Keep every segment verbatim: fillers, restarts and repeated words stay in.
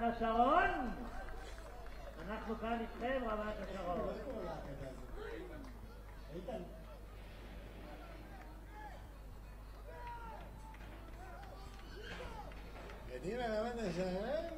השרון, אנחנו כאן איתכם רמת השרון. קדימה רמת השרון.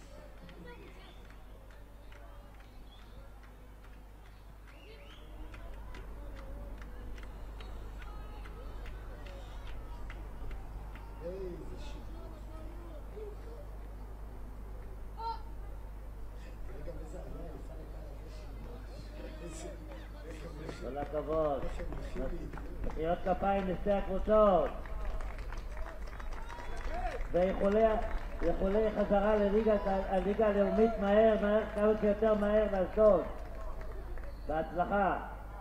כל הכבוד. מחיאות כפיים לשתי הקבוצות. ויכולי חזרה לליגה הלאומית מהר, מהר, כמה שיותר מהר לאשדוד. בהצלחה.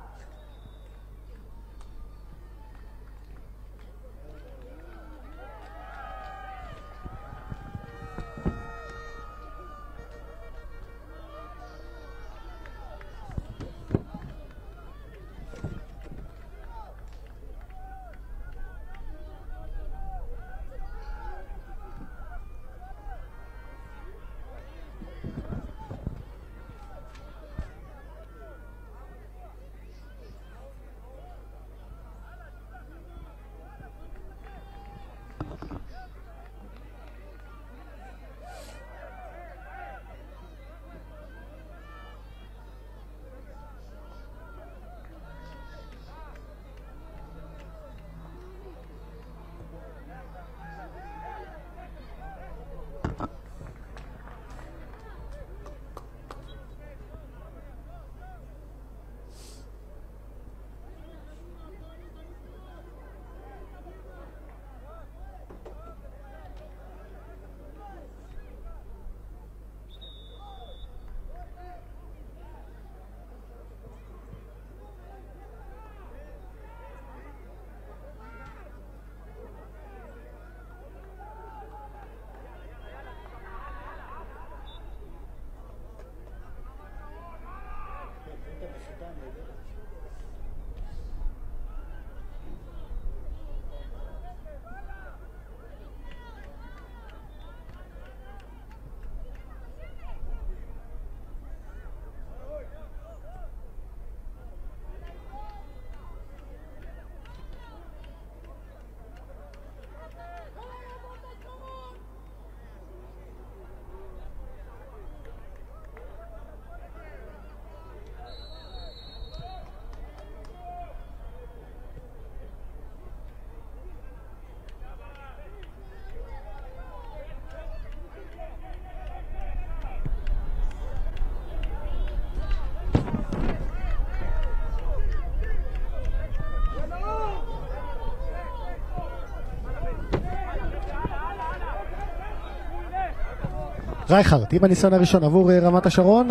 רייכרט עם הניסיון הראשון עבור רמת השרון.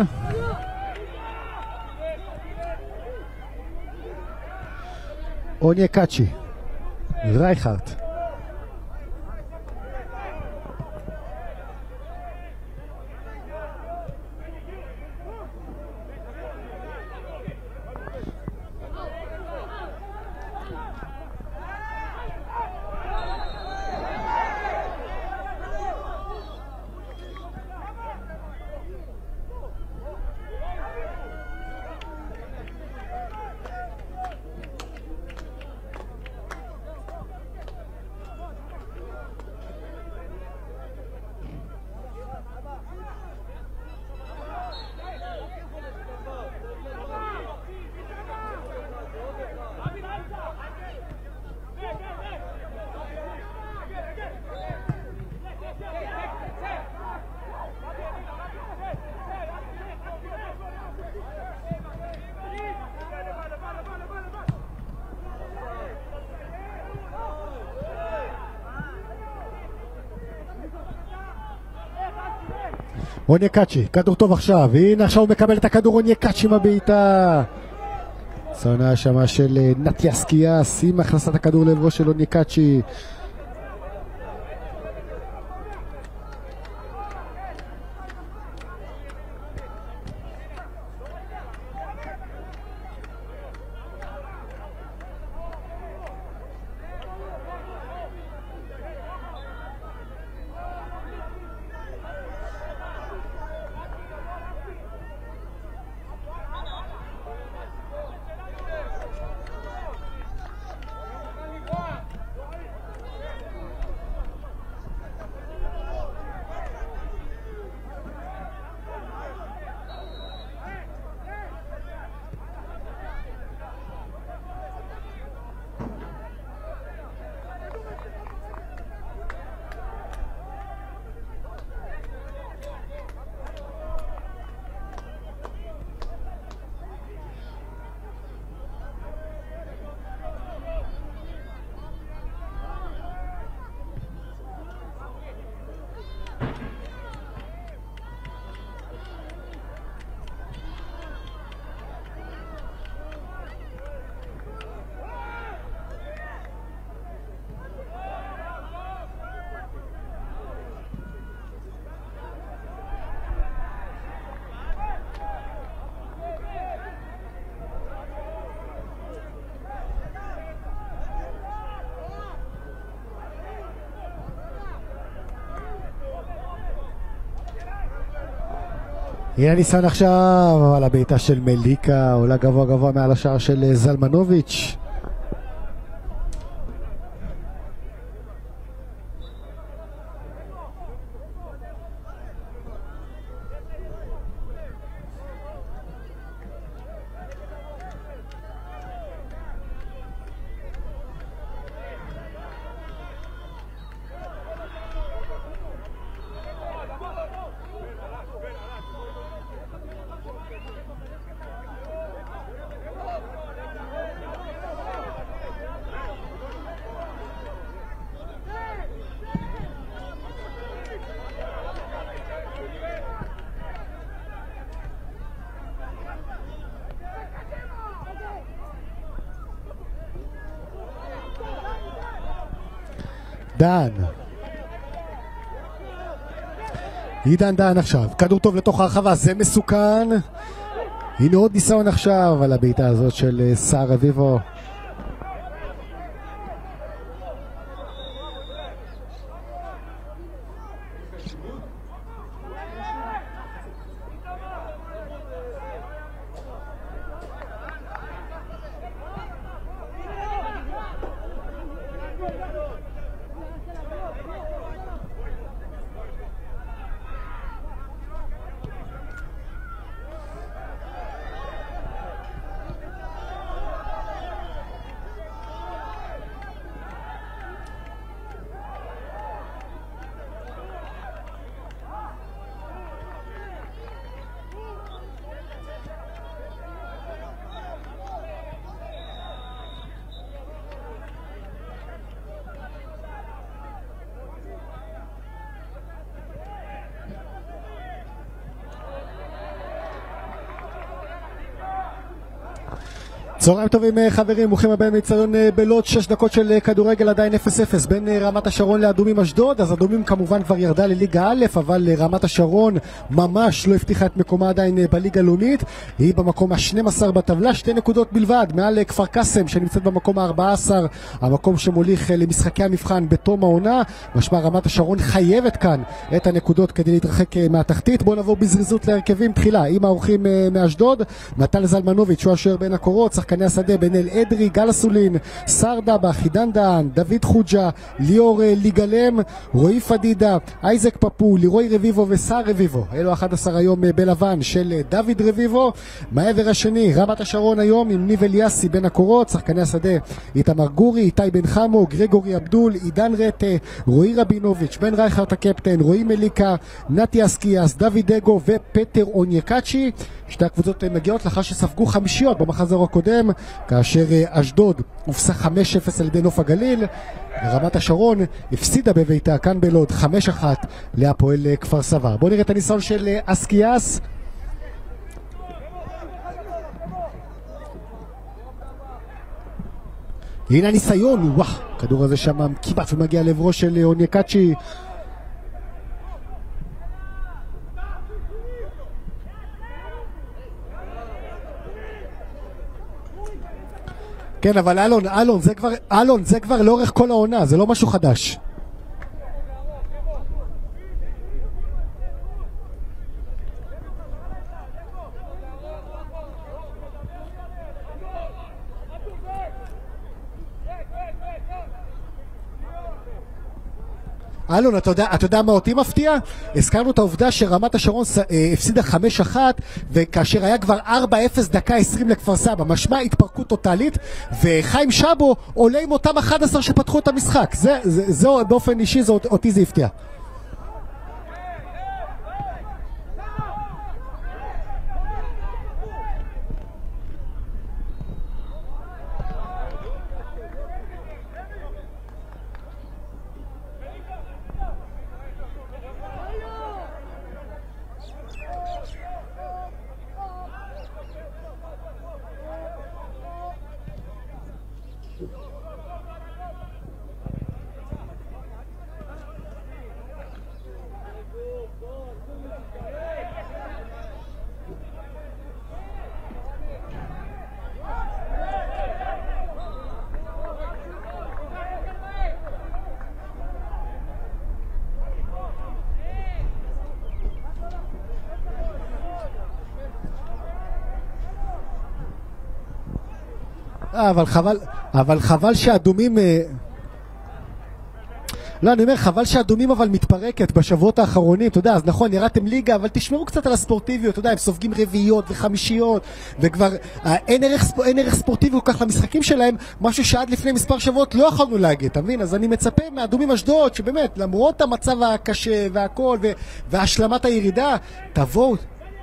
אוניה קאצ'י, רייכרט. אוניה קאצ'י, כדור טוב עכשיו, והנה עכשיו הוא מקבל את הכדור, אוניה קאצ'י מבעיטה. צונה השמה של נטיה סקיאס עם הכנסת הכדור לעברו של אוניה קאצ'י. הנה ניסיון עכשיו על הבעיטה של מליקה, עולה גבוה גבוה מעל השער של זלמנוביץ'. דן, עידן דן עכשיו, כדור טוב לתוך הרחבה, זה מסוכן. הנה עוד ניסיון עכשיו על הבעיטה הזאת של סער רביבו. צהריים טובים חברים, ברוכים הבאים לאצטדיון בלוד. שש דקות של כדורגל, עדיין אפס אפס בין רמת השרון לאדומים אשדוד. אז אדומים כמובן כבר ירדה לליגה א', אבל רמת השרון ממש לא הבטיחה את מקומה עדיין בליגה הלאומית. היא במקום ה-שתים עשרה בטבלה, שתי נקודות בלבד מעל כפר קאסם שנמצאת במקום ה-ארבע עשרה, המקום שמוליך למשחקי המבחן בתום העונה. משמע רמת השרון חייבת כאן את הנקודות כדי להתרחק מהתחתית. בואו נעבור בזריזות להרכבים. תחילה עם האורחים מאשדוד, מתן זלמנוביץ' שהוא השוער בין הקורות, שחקני השדה בן-אל אדרי, גל אסולין, סער דבח, עידן דהן, דוד חוג'ה, ליאור ליגלם, רועי פדידה, אייזק פפו, לירוי רביבו וסער רביבו. אלו אחד עשר היום בלבן של דוד רביבו. מהעבר השני רמת השרון היום עם ניב אליאסי בין הקורות, שחקני השדה איתמר גורי, איתי בן חמו, גרגורי אבדול, עידן רטה, רועי רבינוביץ', בן רייכרט הקפטן, רועי מליקה, נתי אסקיאס, דוד דגו ופטר אונייקצ'י. שתי הקבוצות מגיעות לאחר שספגו חמישיות במחזור הקודם, כאשר אשדוד הופסה חמש אפס על ידי נוף הגליל. רמת השרון הפסידה בביתה כאן בלוד חמש אחת להפועל כפר סבא. בואו נראה את הניסיון של אסקיאס. הנה הניסיון, וואו, הכדור הזה שם כמעט ומגיע לעברו של אונייקצ'י. כן, אבל אלון, אלון, זה כבר, אלון, זה כבר לאורך כל העונה, זה לא משהו חדש. אלון, אתה יודע, אתה יודע מה אותי מפתיע? הזכרנו את העובדה שרמת השרון הפסידה חמש אחת, וכאשר היה כבר ארבע אפס דקה עשרים לכפר סבא, משמע התפרקות טוטלית, וחיים שבו עולה עם אותם אחד עשר שפתחו את המשחק. זה, זה, זה באופן אישי, זה, אותי זה הפתיע. אבל חבל, אבל חבל שהאדומים... לא, אני אומר, חבל שהאדומים אבל מתפרקת בשבועות האחרונים, אתה יודע, אז נכון, ירדתם ליגה, אבל תשמרו קצת על הספורטיביות, אתה יודע, הם סופגים רביעיות וחמישיות, וכבר אין ערך, אין ערך ספורטיבי כל כך למשחקים שלהם, משהו שעד לפני מספר שבועות לא יכולנו להגיד, אתה מבין? אז אני מצפה מהאדומים אשדוד, שבאמת, למרות המצב הקשה והכל, והשלמת הירידה, תבואו.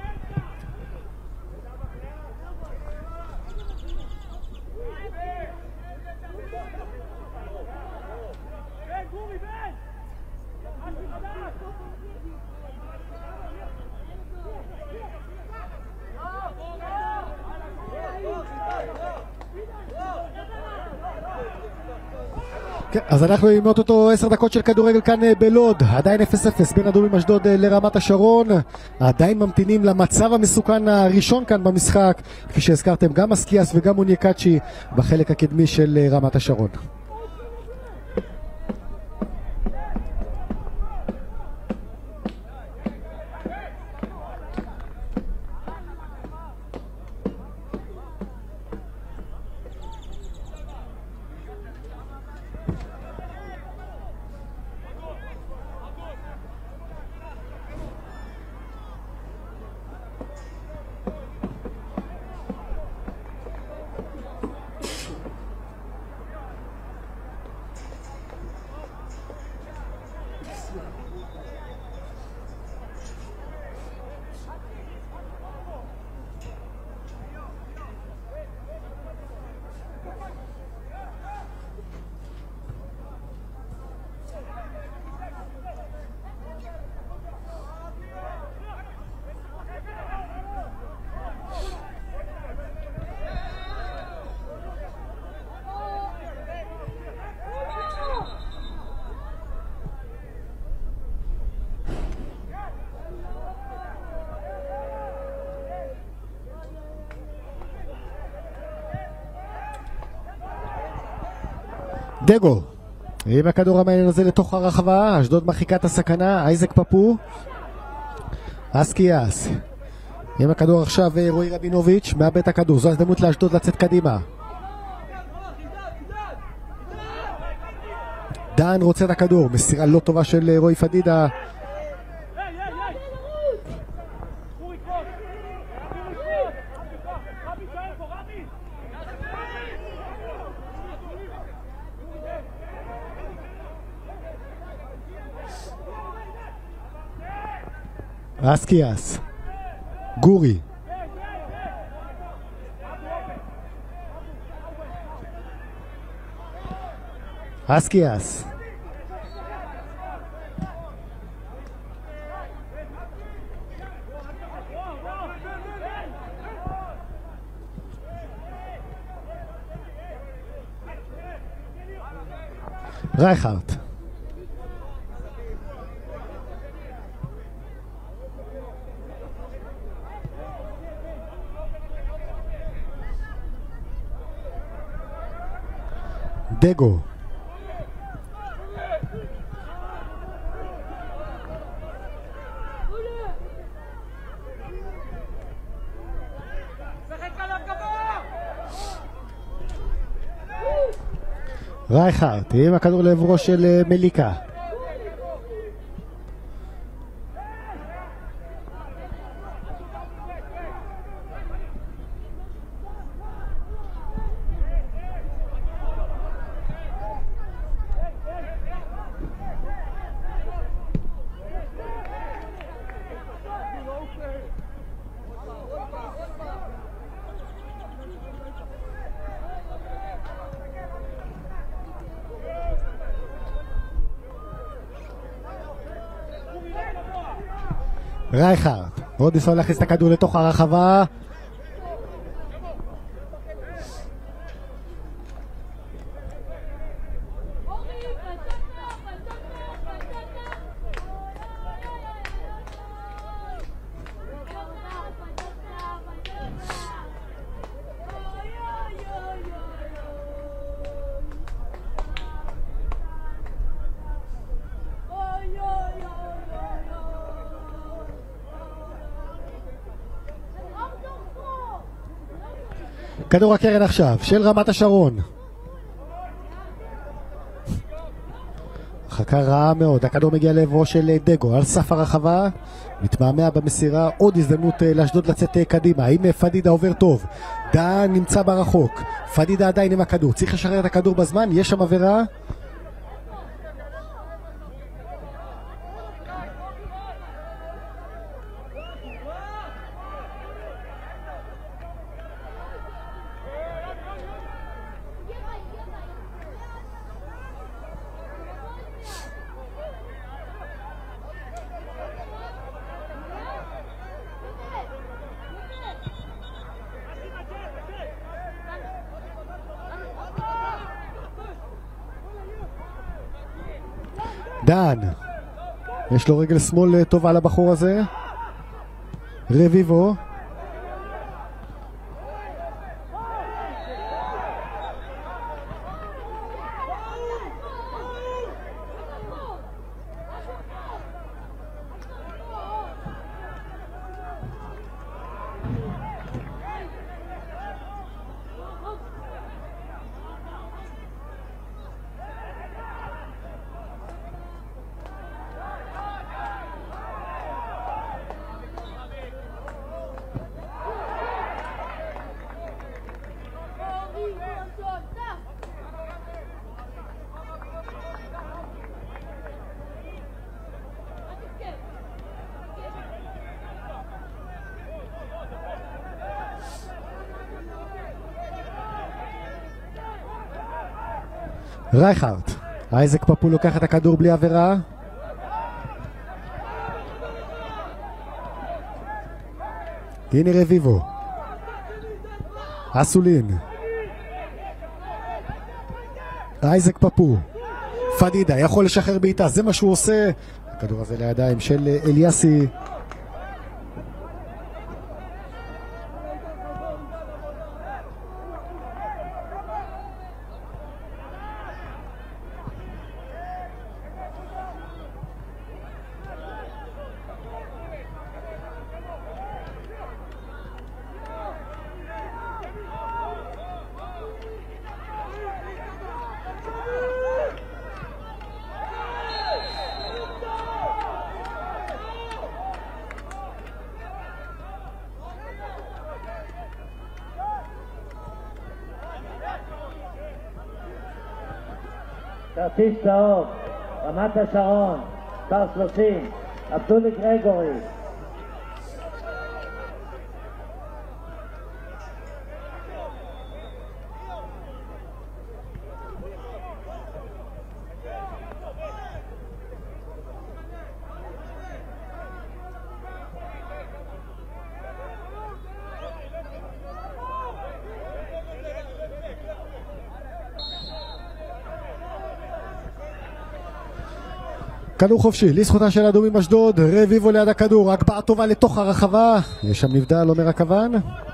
כן, אז אנחנו עם אותו עשר דקות של כדורגל כאן בלוד, עדיין אפס אפס בין אדומים אשדוד לרמת השרון, עדיין ממתינים למצב המסוכן הראשון כאן במשחק, כפי שהזכרתם, גם אסקיאס וגם אונייקצ'י בחלק הקדמי של רמת השרון. דגו עם הכדור המעניין הזה לתוך הרחבה, אשדוד מרחיקה את הסכנה, אייזק פפו, אסקיאס עם הכדור עכשיו, רועי רבינוביץ' מאבד את הכדור, זו הזדמנות לאשדוד לצאת קדימה. דן רוצה את הכדור, מסירה לא טובה של רועי פדידה. אסקיאס, גורי, אסקיאס, רייכרט, דגו, רייכרט עם הכדור לעברו של מליקה, רייכרט עוד ניסון להכניס את הכדור לתוך הרחבה, כדור הקרן עכשיו, של רמת השרון. הרחקה רעה מאוד, הכדור מגיע לעברו של דגו, על סף הרחבה, מתמהמה במסירה, עוד הזדמנות לאשדוד לצאת קדימה, האם פדידה עובר טוב, דן נמצא ברחוק, פדידה עדיין עם הכדור, צריך לשחרר את הכדור בזמן, יש שם עבירה. דן, יש לו רגל שמאל טובה לבחור הזה. רביבו, רייכרט, אייזק פפו לוקח את הכדור בלי עבירה. הנה רביבו, אסולין, אייזק פפו, פדידה יכול לשחרר בעיטה, זה מה שהוא עושה. הכדור הזה לידיים של אליאסי. כרטיס צהוב, רמת השרון, מספר שלושים, עבדולי גרגורי. כדור חופשי, לזכותה של אדומים אשדוד, רביבו ליד הכדור, הקבעה טובה לתוך הרחבה, יש שם נבדל, אומר הכוון.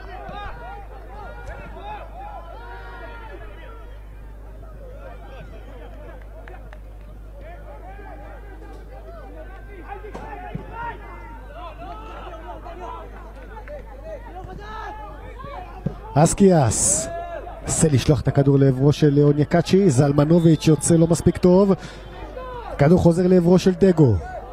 אסקיאס, עשה לשלוח את הכדור לעברו של אונייקאצ'י, זלמנוביץ' יוצא לא מספיק טוב. כדור חוזר לעברו של דגו.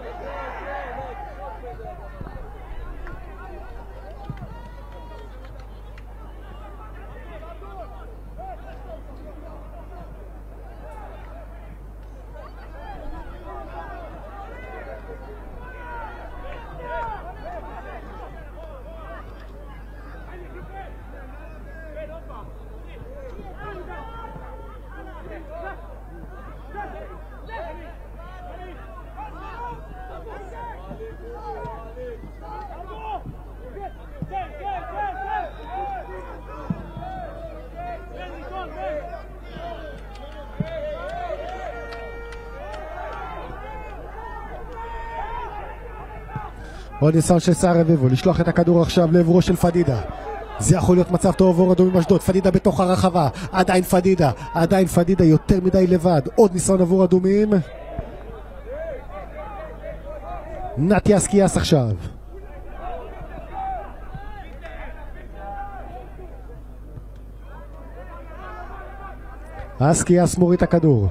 עוד ניסיון של סער רביבו, לשלוח את הכדור עכשיו לעברו של פדידה. זה יכול להיות מצב טוב עבור אדומים אשדוד, פדידה בתוך הרחבה, עדיין פדידה, עדיין פדידה יותר מדי לבד, עוד ניסיון עבור אדומים. נתי אסקיאס עכשיו. אסקיאס מוריד את הכדור.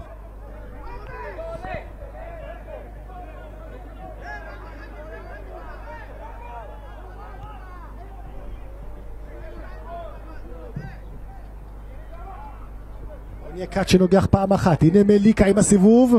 אוניאקאצ'י שנוגח פעם אחת, הנה מליקה עם הסיבוב.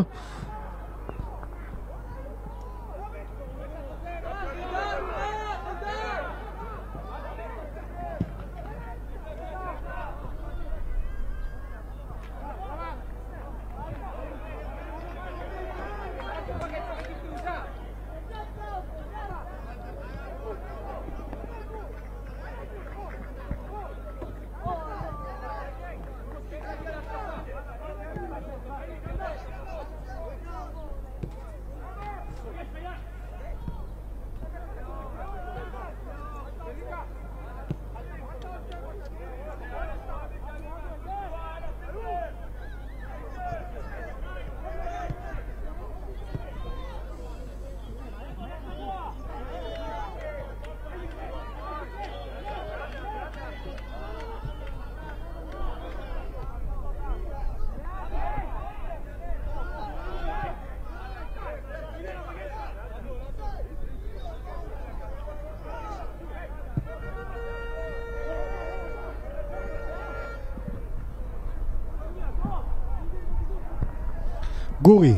גורי,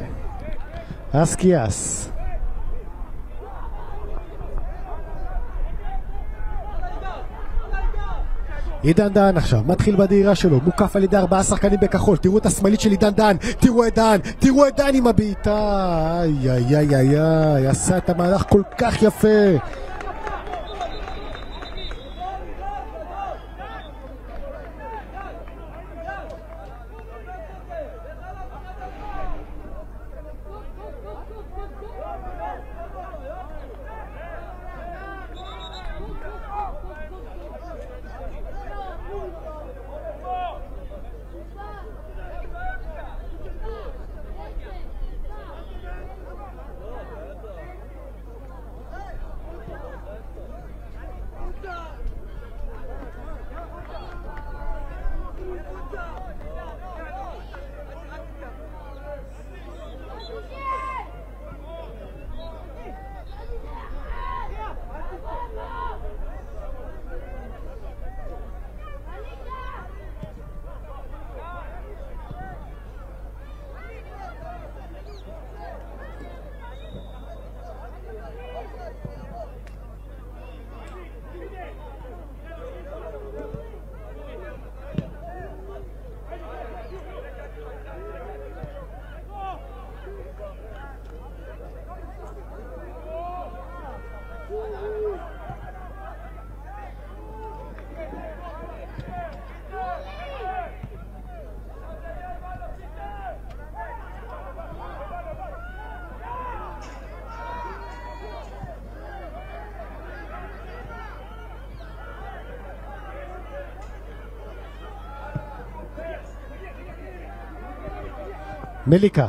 אסקיאס, עידן דהן עכשיו מתחיל בדהירה שלו, מוקף על ידי ארבעה שחקנים בכחול. תראו את השמאלית של עידן דהן, תראו את דהן, תראו את דהן עם הבעיטה. איי איי איי איי איי, עשה את המהלך כל כך יפה. מליקה,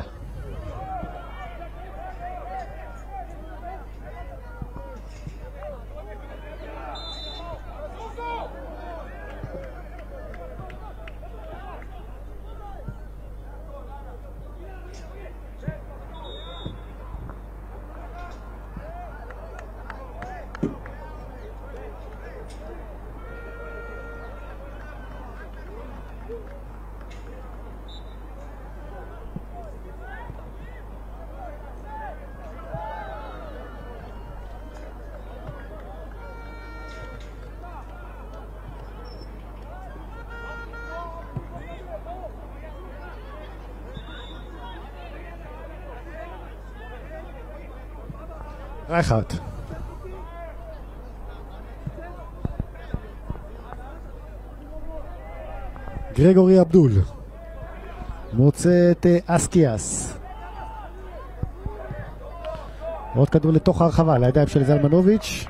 רייכאוט, גרגורי אבדול מוצא את אסקיאס, עוד כדור לתוך הרחבה לידיים של זלמנוביץ'.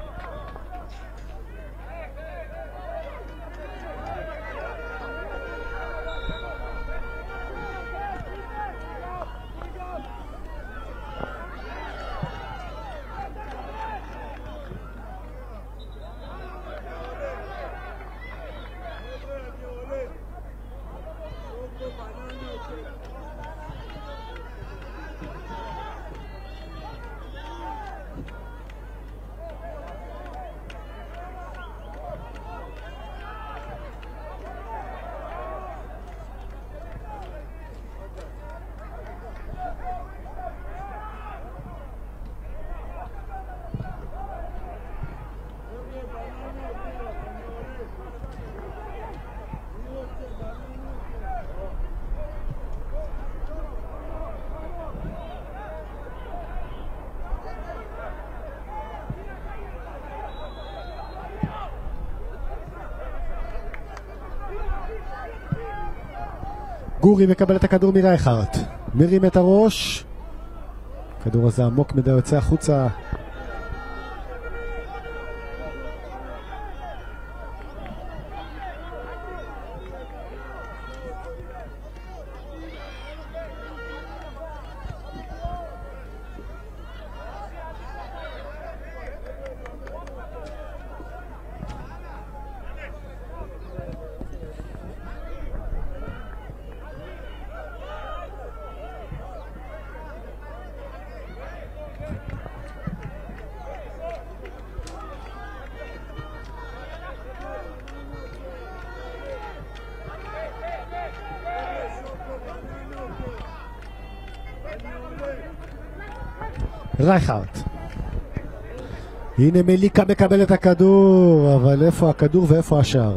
גורי מקבל את הכדור מרייכרט, מרים את הראש, הכדור הזה עמוק מדי, יוצא החוצה. רייכרט, הנה מליקה מקבל את הכדור, אבל איפה הכדור ואיפה השאר?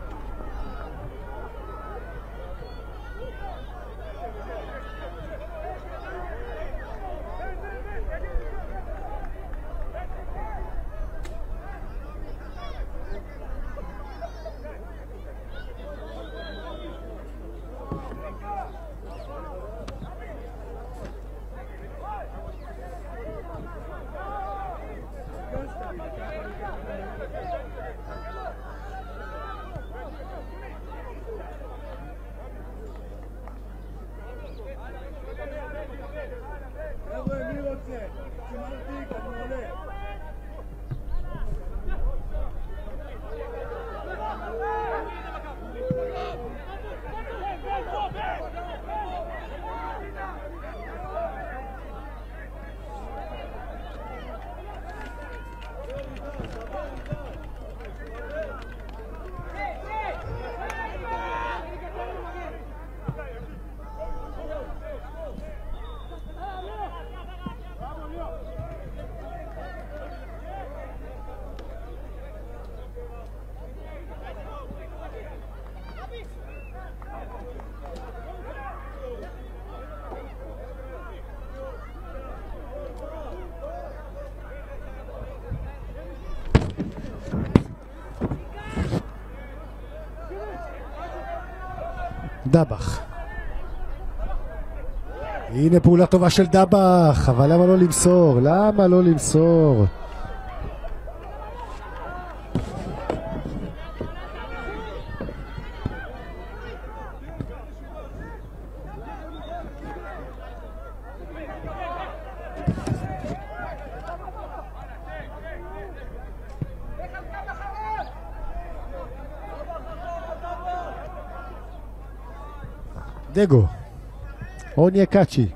דבח, הנה פעולה טובה של דבח, אבל למה לא למסור? למה לא למסור? דגו, אוניה קאצ'י,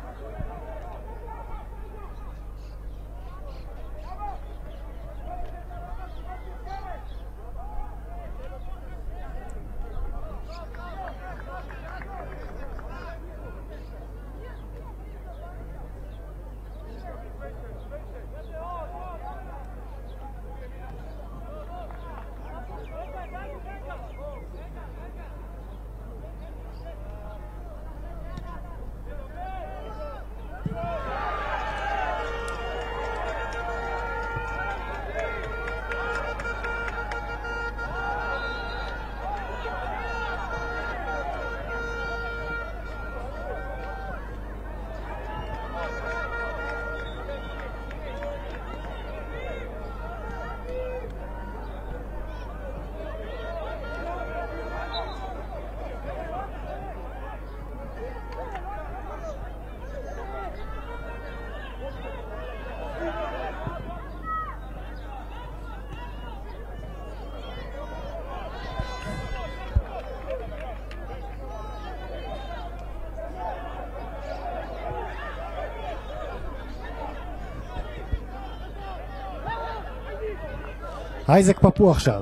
אייזק פפו עכשיו.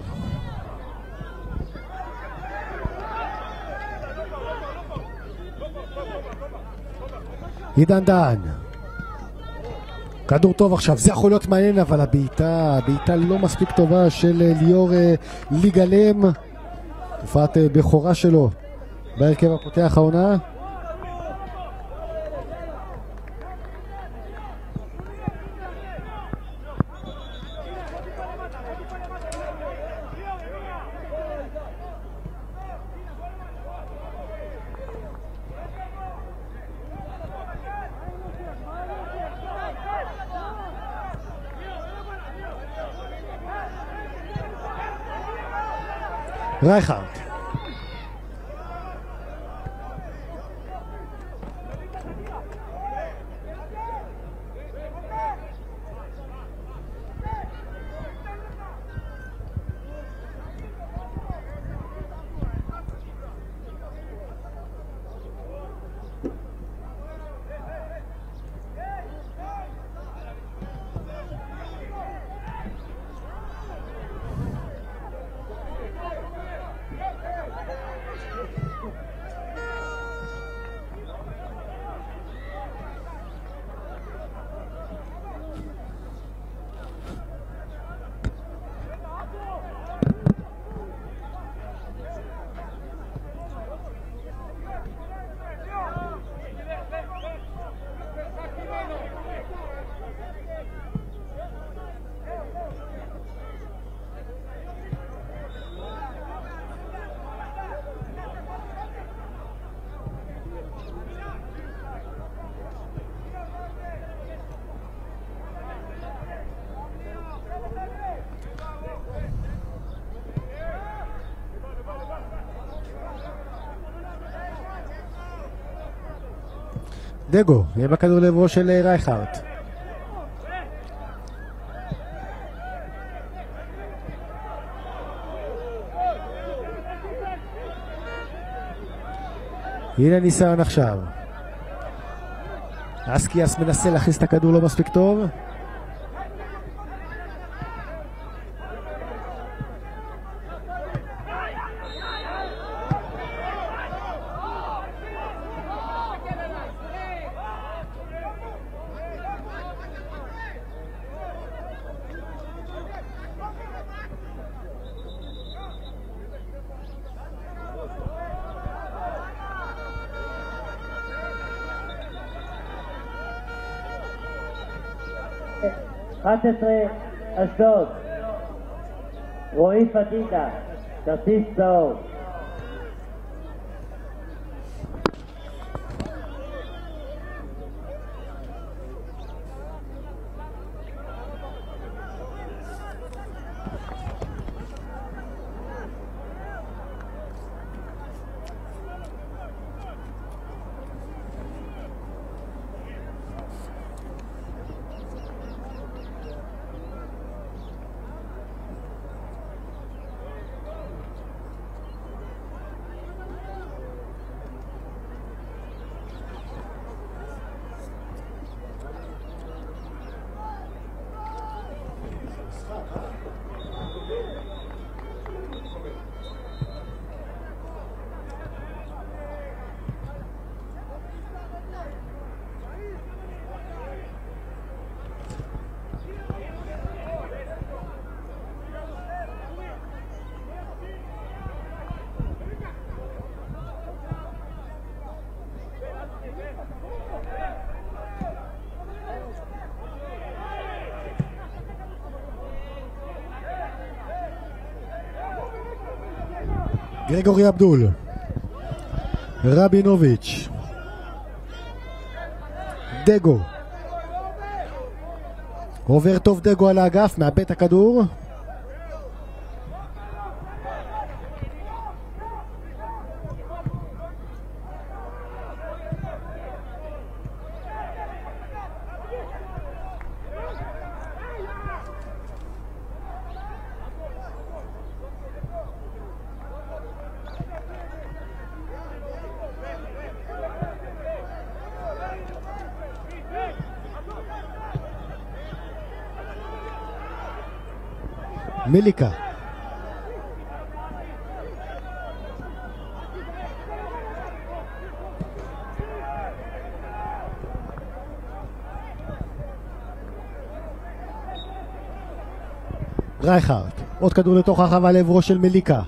עידן דן. כדור טוב עכשיו, זה יכול להיות מעניין, אבל הבעיטה, הבעיטה לא מספיק טובה של ליאור ליגלם. תופעת בכורה שלו בהרכב הפותח העונה. רייכרד. דגו, יהיה בכדור לעברו של רייכרד. הנה ניסיון עכשיו. אסקיאס מנסה להכניס את הכדור לא מספיק טוב. אחת עשרה אשדוד, רועי פדידה, כרטיס צהוב. גרגורי אבדול, רבינוביץ', דגו, עובר טוב דגו על האגף, מאבד את הכדור. מיליקה, רייכרד, עוד כדור לתוך הרחבה לעברו של מיליקה.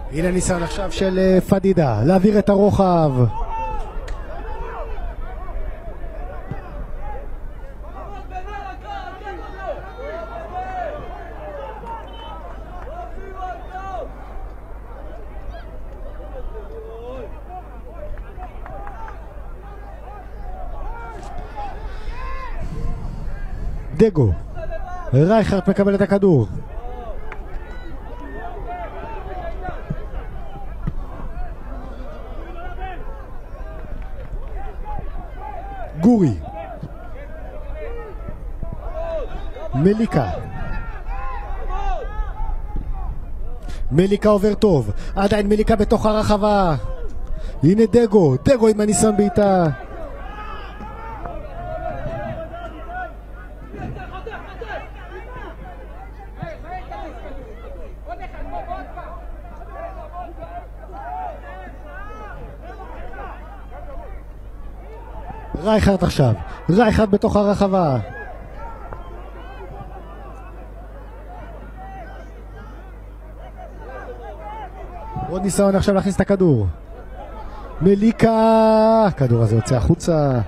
הנה ניסיון עכשיו של פדידה להעביר את הרוחב. דגו, רייכרד מקבל את הכדור. גורי, מליקה, מליקה עובר טוב, עדיין מליקה בתוך הרחבה. הנה דגו, דגו עם הניסיון בעיטה. רייכרד עכשיו, רייכרד בתוך הרחבה. עוד ניסיון עכשיו להכניס את הכדור. מליקה, הכדור הזה יוצא החוצה.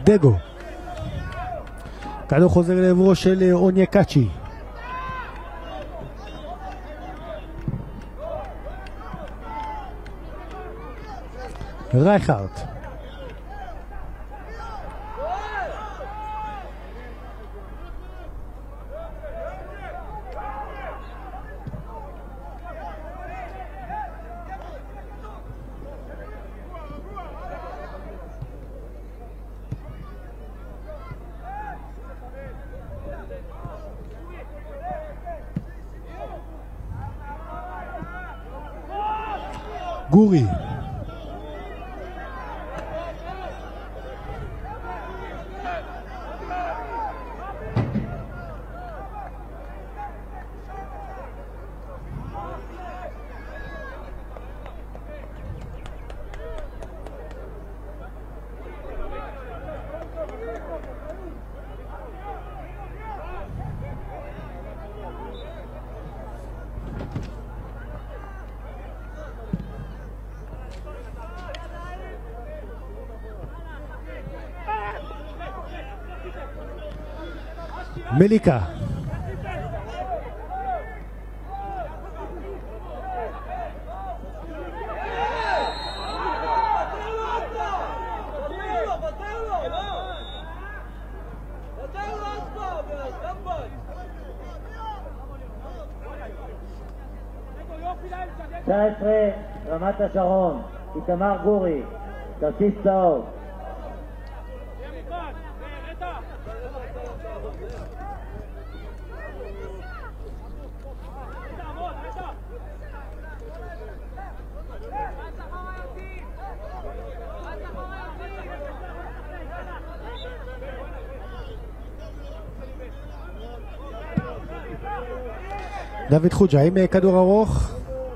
דגו. כדור חוזר לעברו של אונייקאצ'י. רייכרט. גורי. מליקה. תשע עשרה רמת השרון, איתמר גורי, כרטיס צהוב. דוד חוג'ה עם כדור ארוך.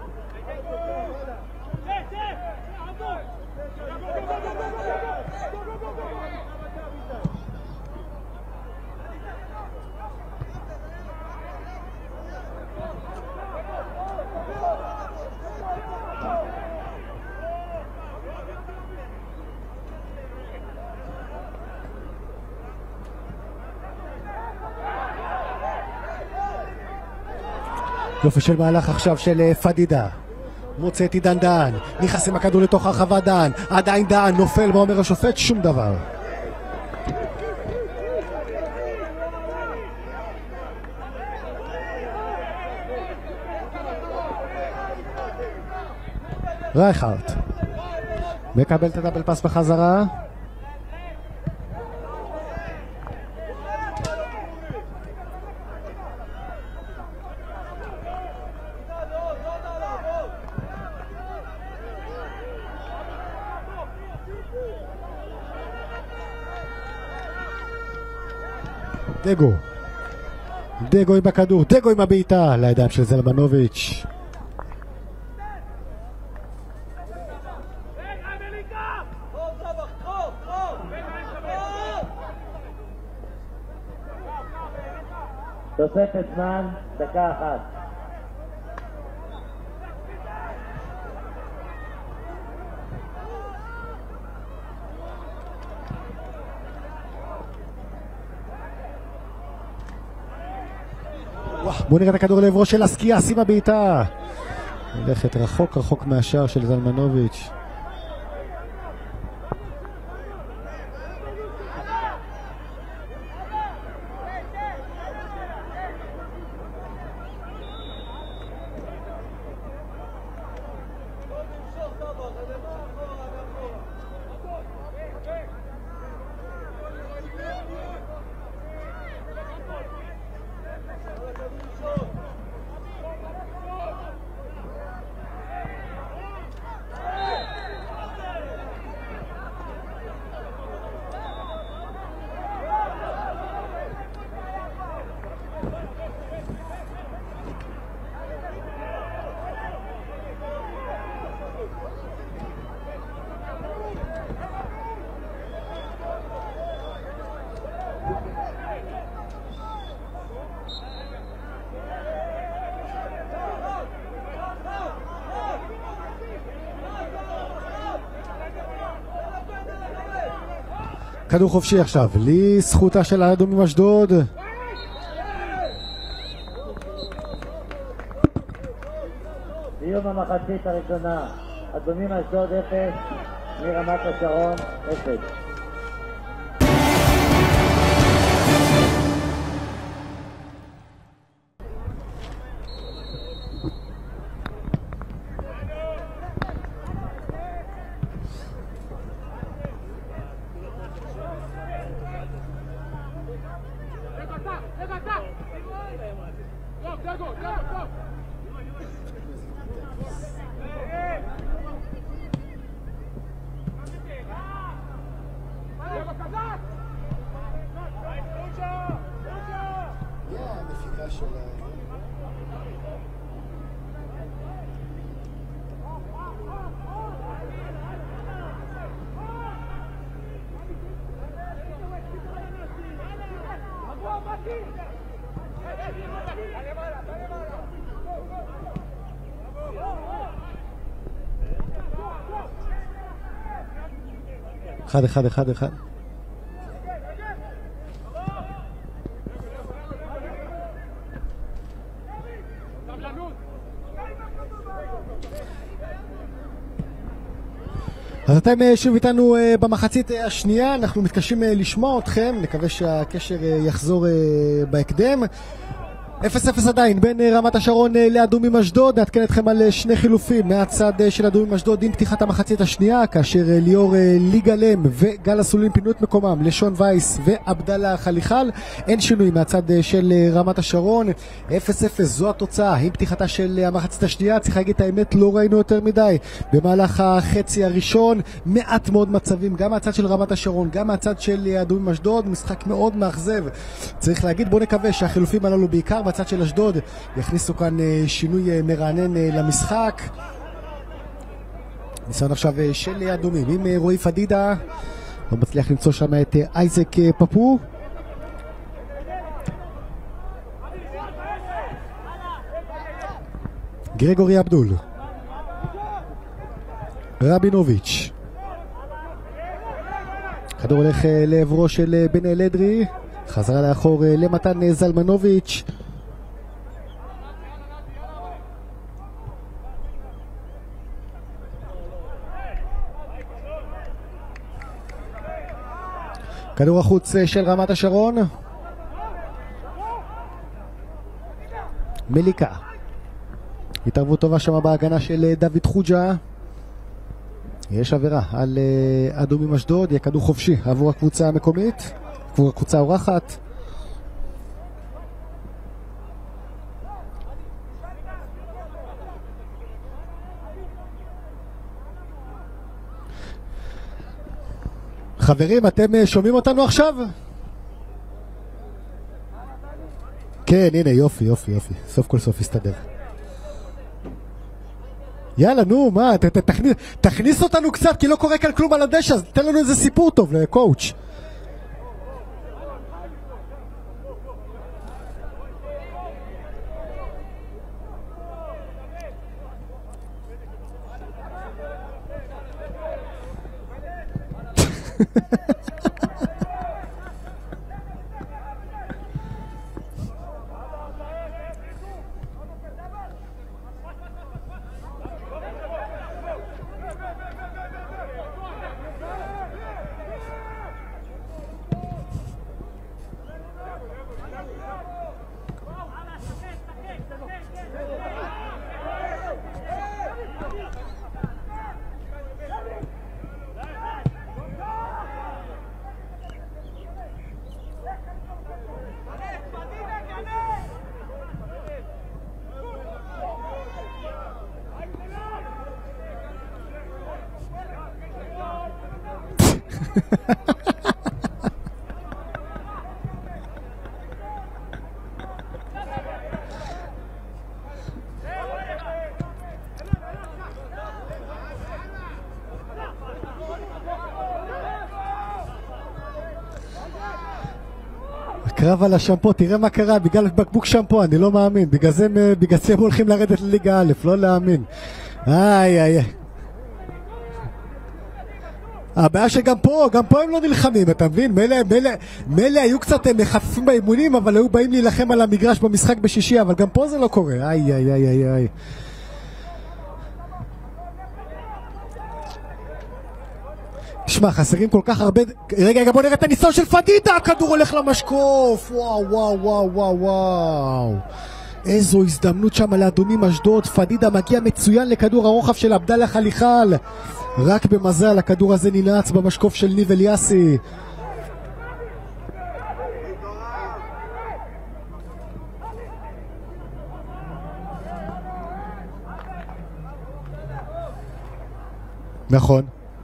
יופי של מהלך עכשיו של פדידה. מוצא את עידן דהן, נכנס עם הכדור לתוך הרחבה דהן, עדיין דהן נופל, מה אומר השופט? שום דבר. רייכרט מקבל את הדאבל פס בחזרה. דגו. דגו עם הכדור, דגו עם הבעיטה לידיים של זלמנוביץ'. תוספת זמן, דקה אחת. בואו נראה את הכדור לעברו של אסקיאס עם הבעיטה. הולכת רחוק רחוק מהשער של זלמנוביץ'. כדור חופשי עכשיו, לזכותה של האדומים אשדוד. סיום המחצית הראשונה, אדומים אשדוד אפס, מרמת השרון אפס. אחד אחד אחד אחד. אז אתם שוב איתנו במחצית השנייה, אנחנו מתקשים לשמוע אתכם, נקווה שהקשר יחזור בהקדם. אפס אפס עדיין בין רמת השרון לאדומים אשדוד. נעדכן אתכם על שני חילופים מהצד של אדומים אשדוד עם פתיחת המחצית השנייה, כאשר ליאור ליגלם וגל אסולין פינו את מקומם לשון וייס ועבדאללה חליחל. אין שינוי מהצד של רמת השרון, אפס אפס זו התוצאה עם פתיחתה של המחצית השנייה. צריך להגיד את האמת, לא ראינו יותר מדי במהלך החצי הראשון, מעט מאוד מצבים גם מהצד של רמת השרון גם מהצד של אדומים אשדוד, משחק מאוד מאכזב צריך להגיד. בוא נקווה שהחילופים הללו בעיקר בצד של אשדוד יכניסו כאן שינוי מרענן למשחק. ניסיון עכשיו של אדומים עם רועי פדידה, לא מצליח למצוא שם את אייזק פפו. גרגורי אבדול, רבינוביץ', כדור הולך לעברו של בן אלדרי, חזרה לאחור למתן זלמנוביץ'. כדור החוץ של רמת השרון, מליקה, התערבות טובה שם בהגנה של דוד חוג'ה. יש עבירה על אדומים אשדוד, יהיה כדור חופשי עבור הקבוצה המקומית, עבור הקבוצה האורחת. חברים, אתם שומעים אותנו עכשיו? כן, הנה, יופי, יופי, יופי. סוף כל סוף הסתדר. יאללה, נו, מה, ת, ת, תכניס, תכניס אותנו קצת, כי לא קורה כאן כלום על הדשא, אז תן לנו איזה סיפור טוב לקואוץ'. קרב על השמפו, תראה מה קרה, בגלל בקבוק שמפו, אני לא מאמין, בגלל זה, בגלל זה הם הולכים לרדת לליגה א', לא להאמין. איי איי. הבעיה שגם פה, גם פה הם לא נלחמים, אתה מבין? מלא, מלא, מלא היו קצת מחפפים באימונים, אבל היו באים להילחם על המגרש במשחק בשישי, אבל גם פה זה לא קורה. איי, איי, איי, איי, איי. שמע, חסרים כל כך הרבה... רגע, רגע, בוא נראה את הניסיון של פדידה, הכדור הולך למשקוף. וואו, וואו, וואו, וואו, וואו. איזו הזדמנות שם לאדומים אשדוד. פדידה מגיע מצוין לכדור הרוחב של עבדאללה חליחל. רק במזל הכדור הזה ננעץ במשקוף של ניב אליאסי. נכון.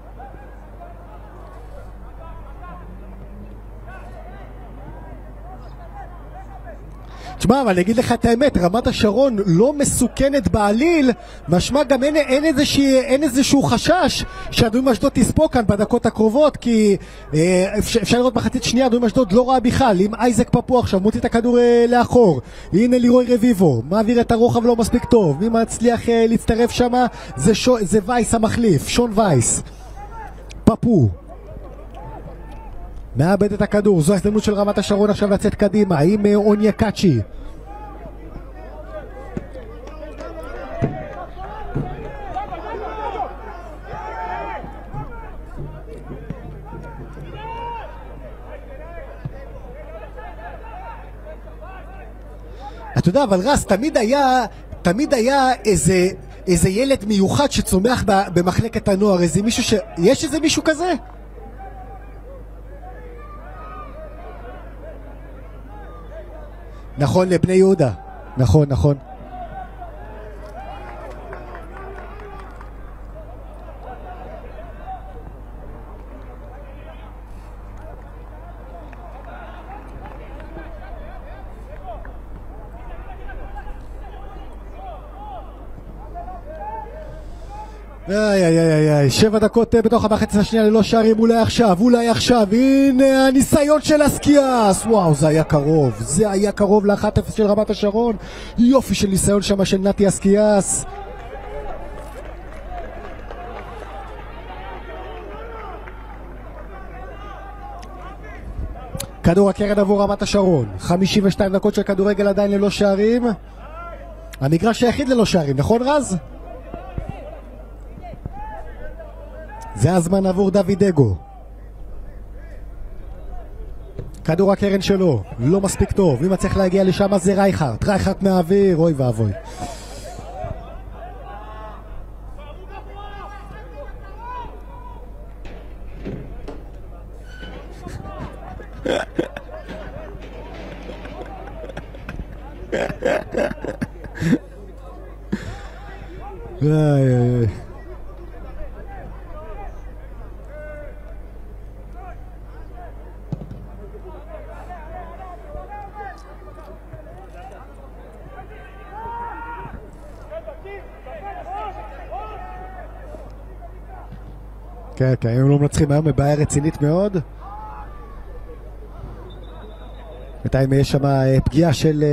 תשמע, אבל אני אגיד לך את האמת, רמת השרון לא מסוכנת בעליל, משמע גם אין, אין, איזושהי, אין איזשהו חשש שאדומים אשדוד תספוק כאן בדקות הקרובות, כי אה, אפשר, אפשר לראות מחצית שנייה, אדומים אשדוד לא ראה בכלל, עם אייזק פפו עכשיו, מוציא את הכדור אה, לאחור, הנה לירוי רביבו, מעביר את הרוחב לא מספיק טוב, מי מצליח אה, להצטרף שם, זה, שו, זה וייס המחליף, שון וייס, פפו. מאבד את הכדור, זו ההזדמנות של רמת השרון עכשיו לצאת קדימה עם אוניה קאצ'י. אתה יודע, אבל רס, תמיד היה, תמיד היה איזה, איזה ילד מיוחד שצומח במחלקת הנוער, איזה מישהו ש... יש איזה מישהו כזה? נכון, לבני יהודה. נכון, נכון. איי איי איי איי, שבע דקות בתוך המחצית השנייה ללא שערים, אולי עכשיו, אולי עכשיו, הנה הניסיון של אסקיאס, וואו, זה היה קרוב, זה היה קרוב ל-אחת אפס של רמת השרון, יופי של ניסיון שם של נתי אסקיאס. כדור הקרן עבור רמת השרון, חמישים ושתיים דקות של כדורגל עדיין ללא שערים, המגרש היחיד ללא שערים, נכון רז? זה הזמן עבור דוד אגו. כדור הקרן שלו לא מספיק טוב, אם צריך להגיע לשם זה רייכרט, רייכרט מהאוויר, אוי ואבוי. איי איי איי. כן, כן, הם לא מנצחים היום בבעיה רצינית מאוד. בינתיים יש שם פגיעה של...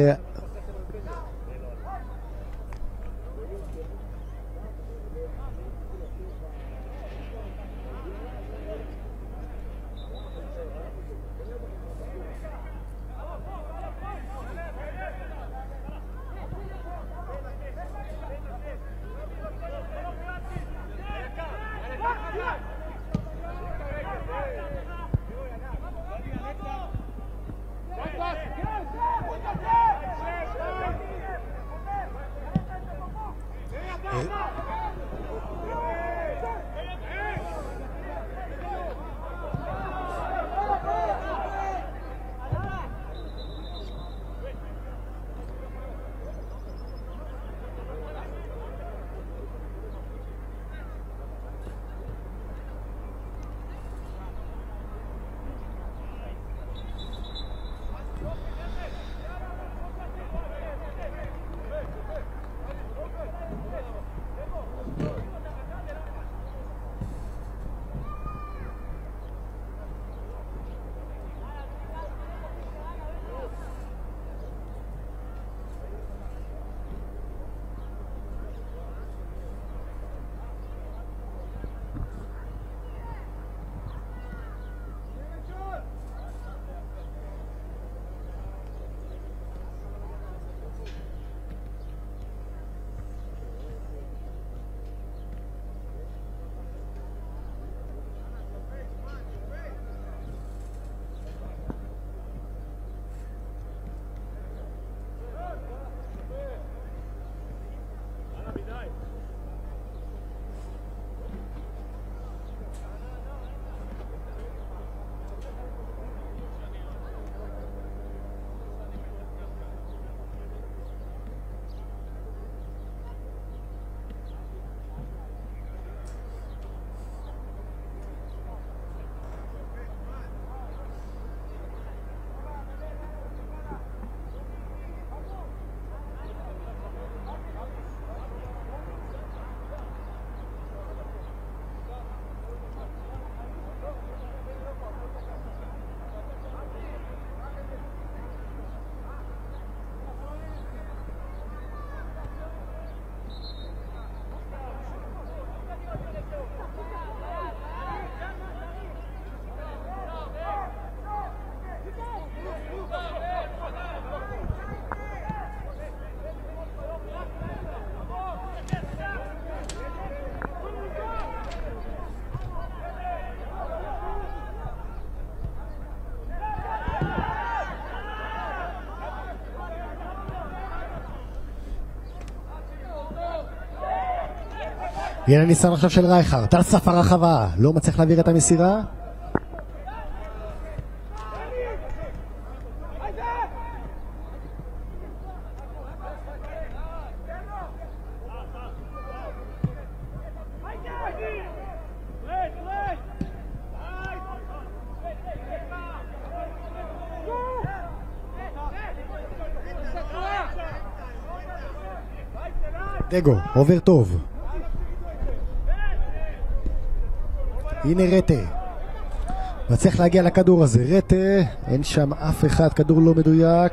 הנה ניסיון עכשיו של רייכרד, על סף הרחבה, לא מצליח להעביר את המסירה. דגו, עובר טוב. הנה רטה. מצליח להגיע לכדור הזה. רטה, אין שם אף אחד, כדור לא מדויק.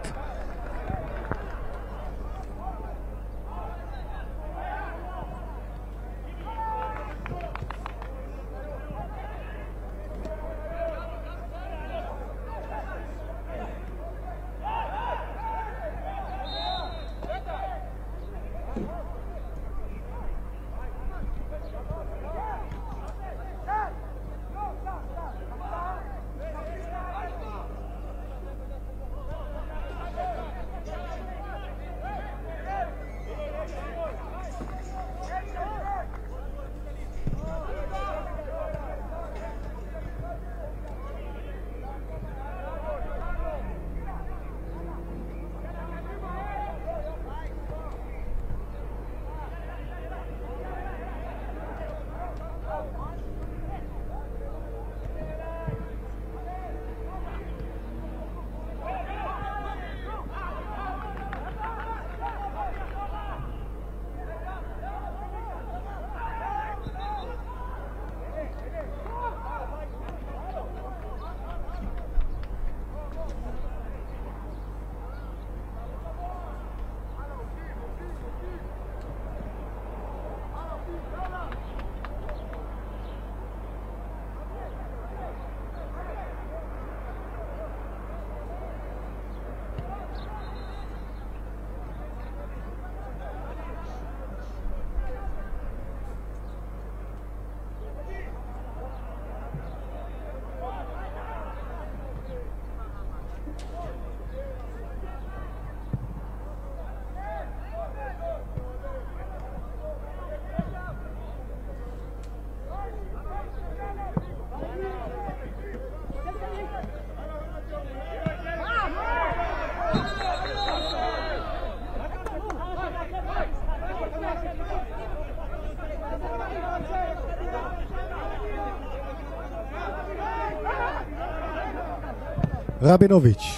רבינוביץ'.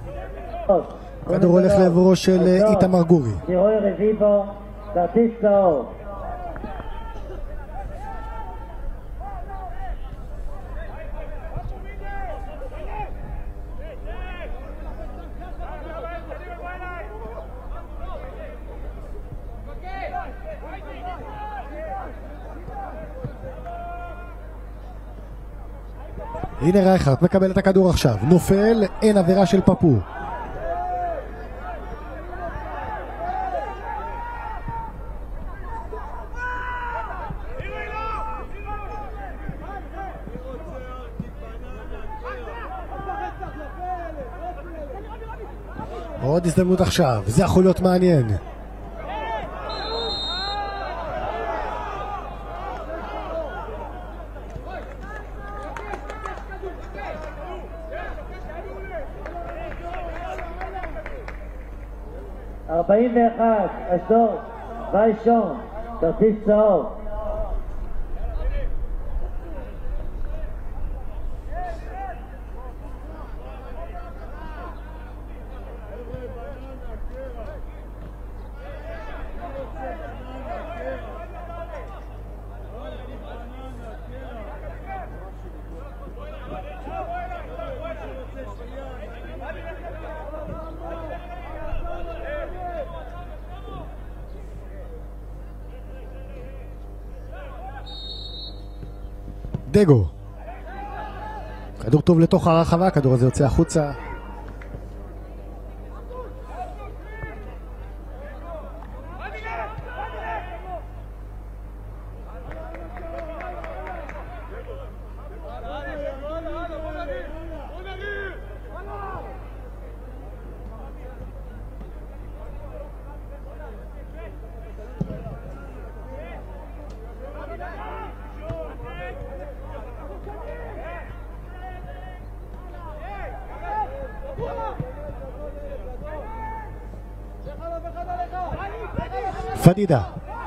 כדור הולך לעברו של איתמר גורי. לירוי רביבו, כרטיס צהוב. הנה רייכרד מקבל את הכדור עכשיו, נופל, אין עבירה של פפו. עוד הזדמנות עכשיו, זה יכול להיות מעניין. ארבעים ואחת, אשדוד, ויישון, כרטיס צהוב. דגו. כדור טוב לתוך הרחבה, הכדור הזה יוצא החוצה. פדידה.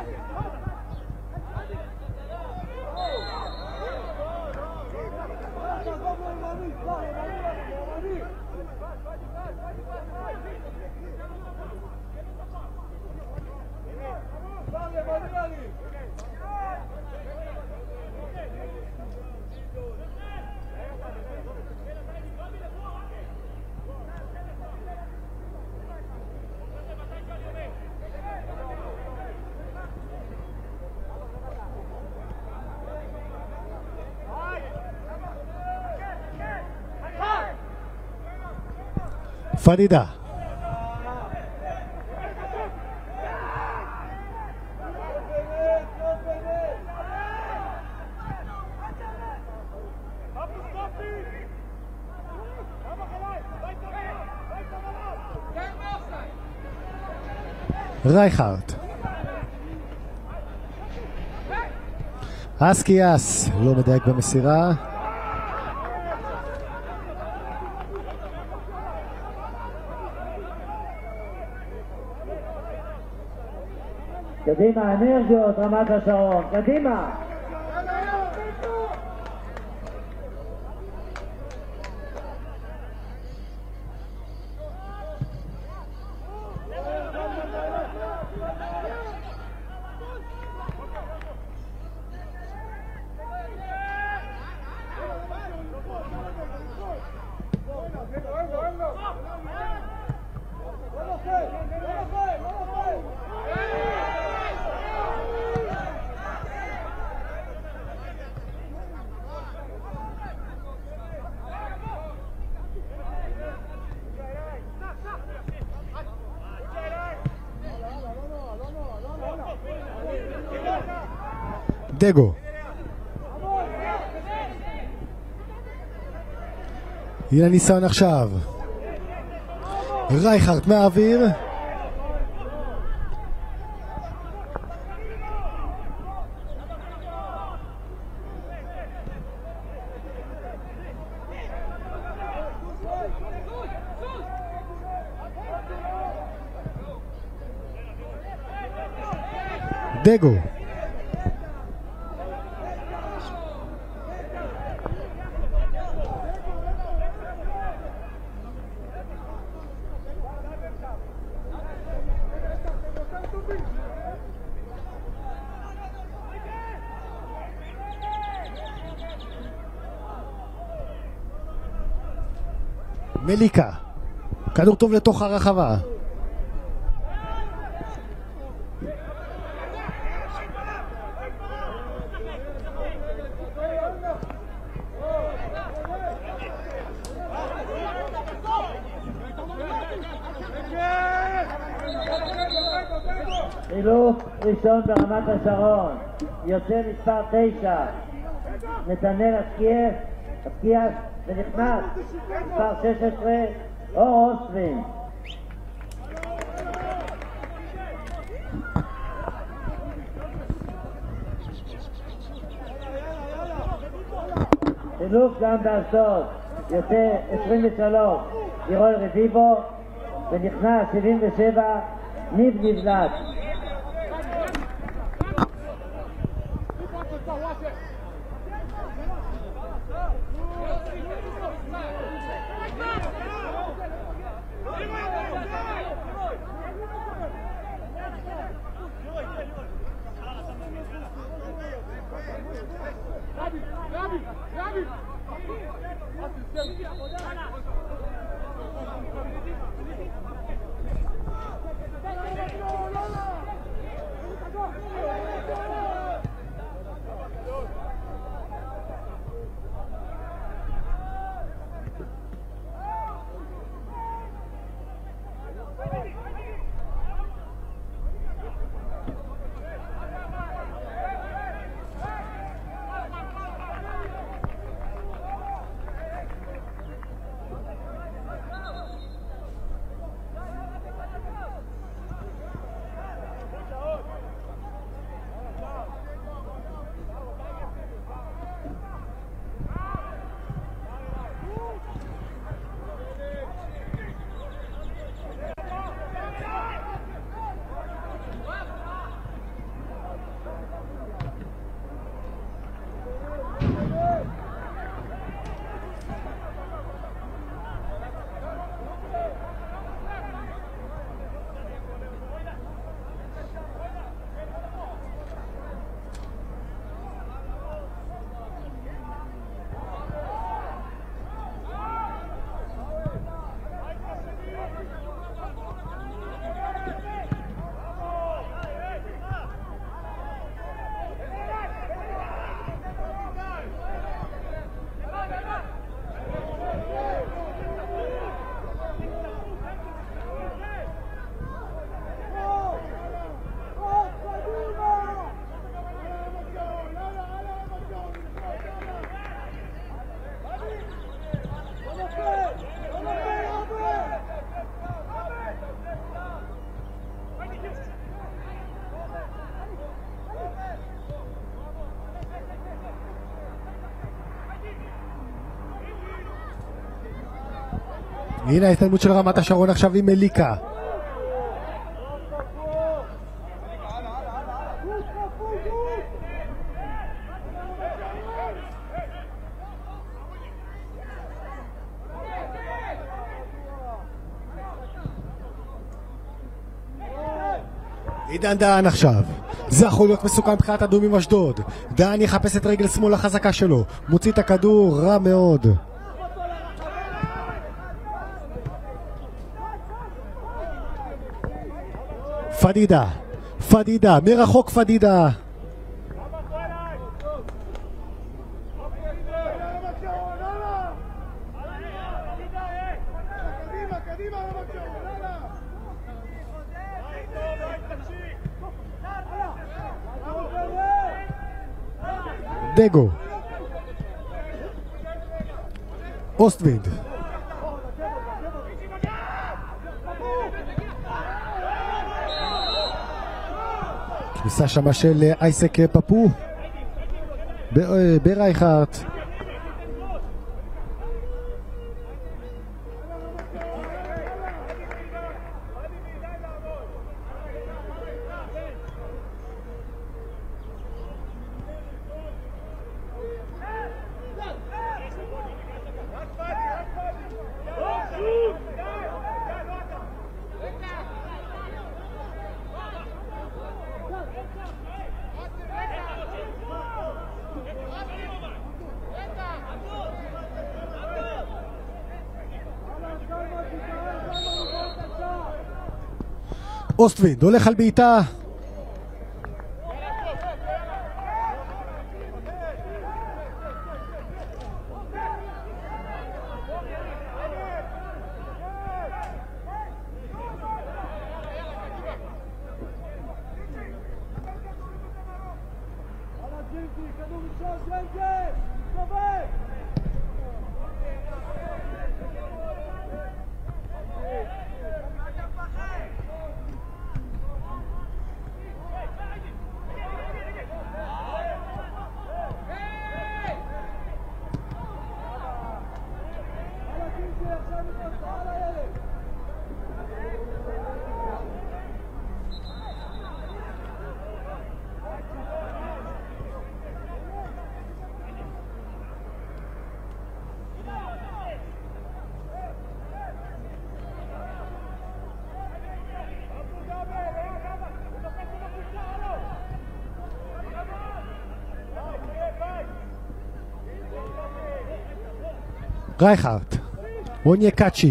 פדידה. רייכרט. אסקיאס לא מדייק במסירה. קדימה, אנרגיות, רמת השרון, קדימה! דגו. הנה ניסיון עכשיו. רייכרט מהאוויר. דגו. מליקה, כדור טוב לתוך הרחבה. חילוף ראשון ברמת השרון, יוצא מספר תשע, נתנאל אסקיאס, אסקיאס ונכנס מספר שש עשרה, אור אוסטרין. חילוף גם באשדוד, יוצא עשרים ושלוש, ירול רביבו, ונכנס שבעים ושבע, ניב נבלט. Gabi! Gabi! הנה ההסתלמות של רמת השרון עכשיו עם מליקה. עידן דהן עכשיו, זה יכול להיות מסוכן מבחינת אדומים אשדוד. דהן יחפש את רגל שמאל החזקה שלו, מוציא את הכדור רע מאוד. פדידה, פדידה, מרחוק פדידה. דגו, אוסטווינד, כניסה שמה של אייסק פפו ברייכרט. אוסטווינד הולך על בעיטה. רייכרט, אונייקאצ'י,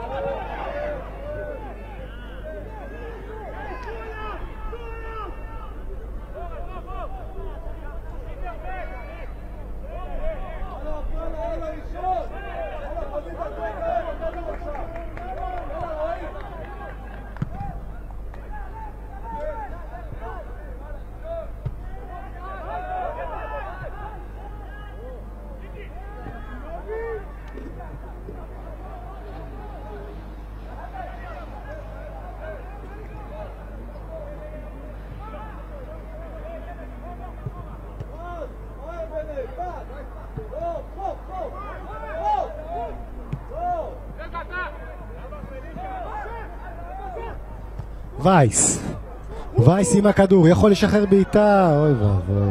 וייס, וייס עם הכדור, יכול לשחרר בעיטה, אוי ואבוי.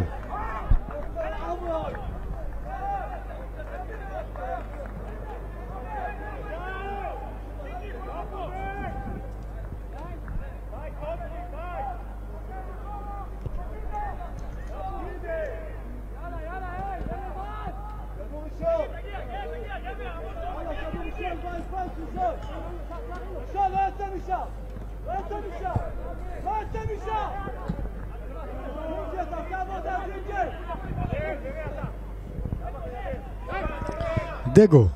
דגו,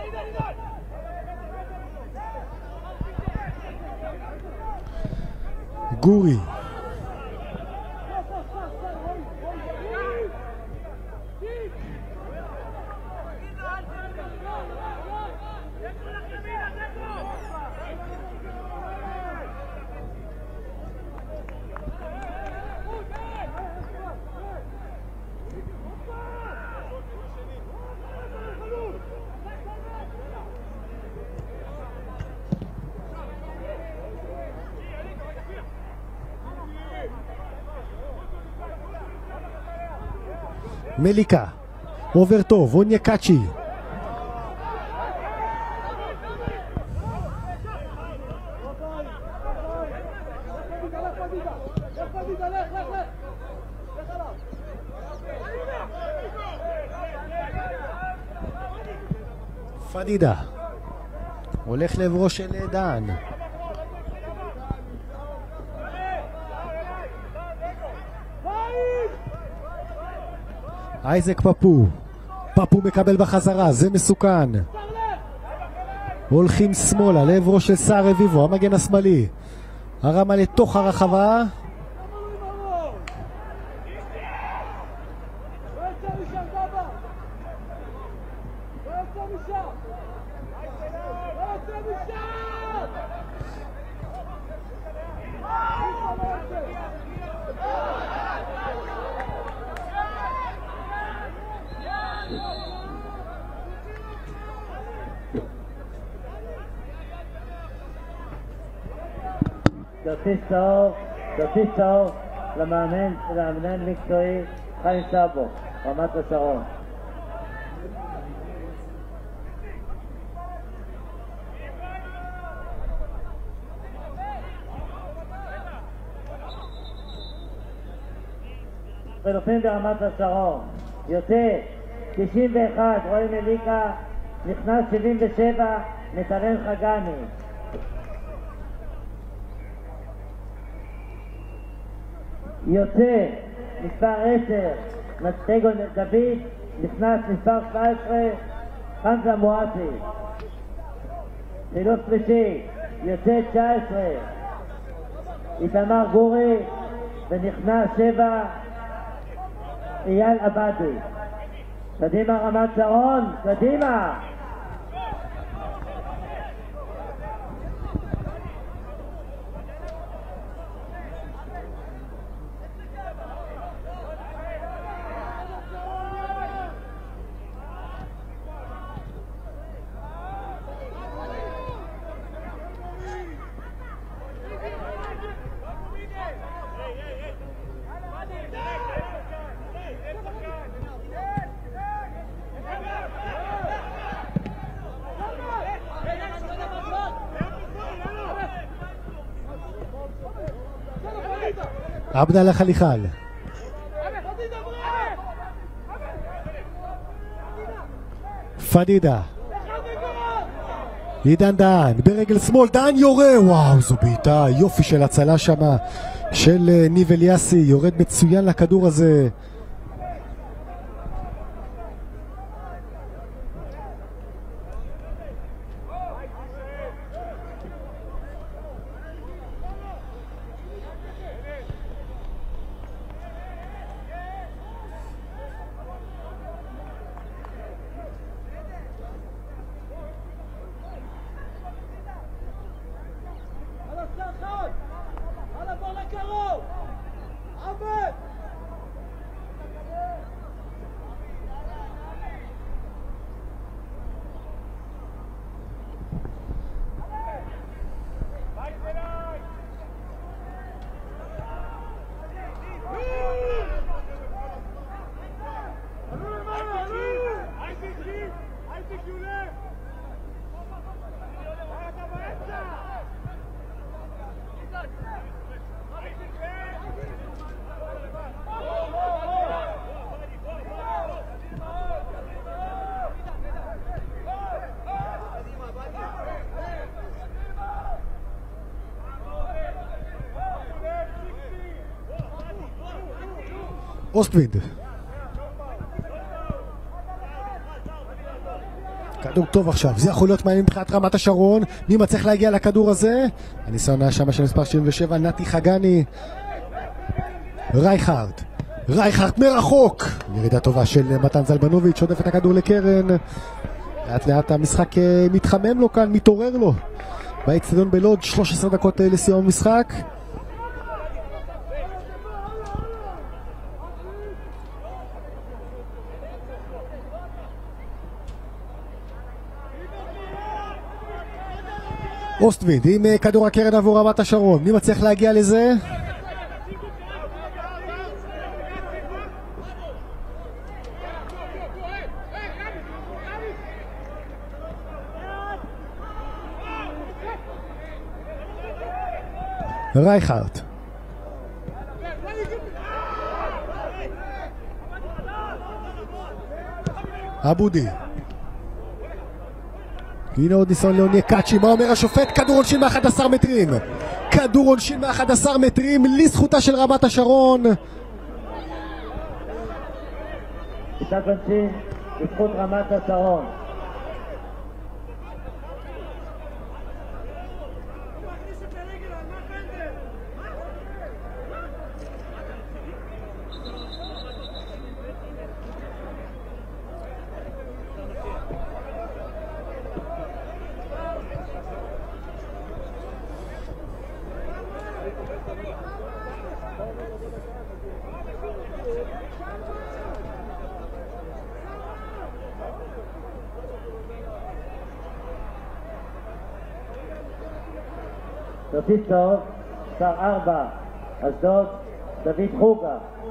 גורי, מליקה, עובר טוב, אוניאקצ'י. פדידה הולך לעברו של דן. אייזק פפו, פפו מקבל בחזרה, זה מסוכן. הולכים שמאלה לעברו של סער רביבו, המגן השמאלי, הרמה לתוך הרחבה. כרטיס צהוב, כרטיס צהוב למאמן, למאמן מקצועי חיים סבו, רמת השרון. חילופים ברמת השרון, יוצא תשעים ואחת רועי מליקה, נכנס שבעים ושבע נתנאל חגני. יוצא מספר עשר מצטגו דוד, נכנס מספר שבע עשרה חמזה מואטי. חילוף שלישי, יוצא תשע עשרה איתמר גורי, ונכנס שבע אייל עבדי. קדימה רמת שרון, קדימה. עבדאללה חליחל, פדידה, עידן דהן ברגל שמאל, דהן יורה, וואו זו בעיטה, יופי של הצלה שמה של ניב אליאסי, יורד מצוין לכדור הזה. אוסטווינד, כדור טוב עכשיו, זה יכול להיות מעניין מבחינת רמת השרון. מי מצליח להגיע לכדור הזה? הניסיון השמה של מספר שבעים ושבע נתי חגני. רייכרד, רייכרד מרחוק, ירידה טובה של מתן זלבנוביץ', עודף את הכדור לקרן. לאט לאט המשחק מתחמם לו כאן, מתעורר לו באצטדיון בלוד. שלוש עשרה דקות לסיום המשחק. אוסטווינד עם כדור הקרן עבור רמת השרון, מי מצליח להגיע לזה? רייכרט. אבודי. הנה עוד ניסיון לאוני קאצ'י, מה אומר השופט? כדור עונשין מ-אחד עשר מטרים. כדור עונשין מ-אחד עשר מטרים לזכותה של רמת השרון. שיטת עונשין לזכות רמת השרון. כרטיס צהוב, מספר ארבע, אשדוד, דוד חוגה.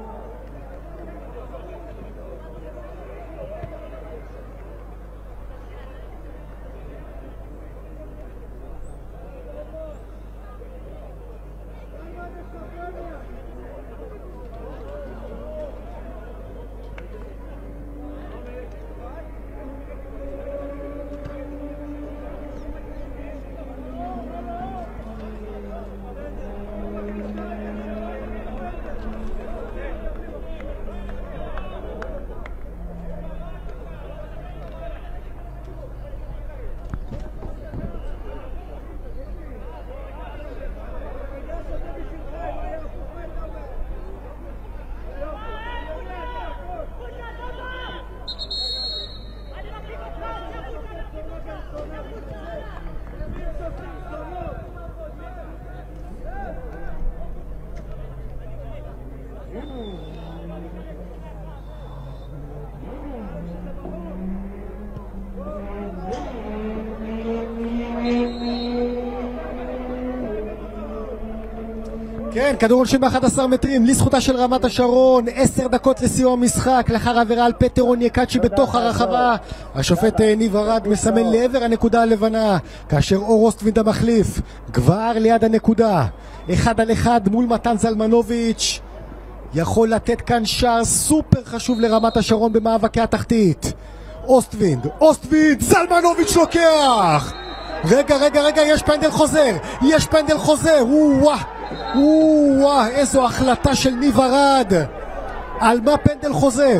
כן, כדור עונשין ב-אחד עשר מטרים לזכותה של רמת השרון. עשר דקות לסיום המשחק לאחר עבירה על פטר אונייקאצ'י בתוך הרחבה. השופט ניב ארד מסמן לעבר הנקודה הלבנה, כאשר אור אוסטווינד המחליף כבר ליד הנקודה. אחד על אחד מול מתן זלמנוביץ', יכול לתת כאן שער סופר חשוב לרמת השרון במאבקי התחתית. אוסטווינד, אוסטווינד, זלמנוביץ' לוקח. רגע, רגע, רגע, יש פנדל חוזר, יש פנדל חוזר. וואו, וואו, איזו החלטה של ניב ארד. על מה פנדל חוזר?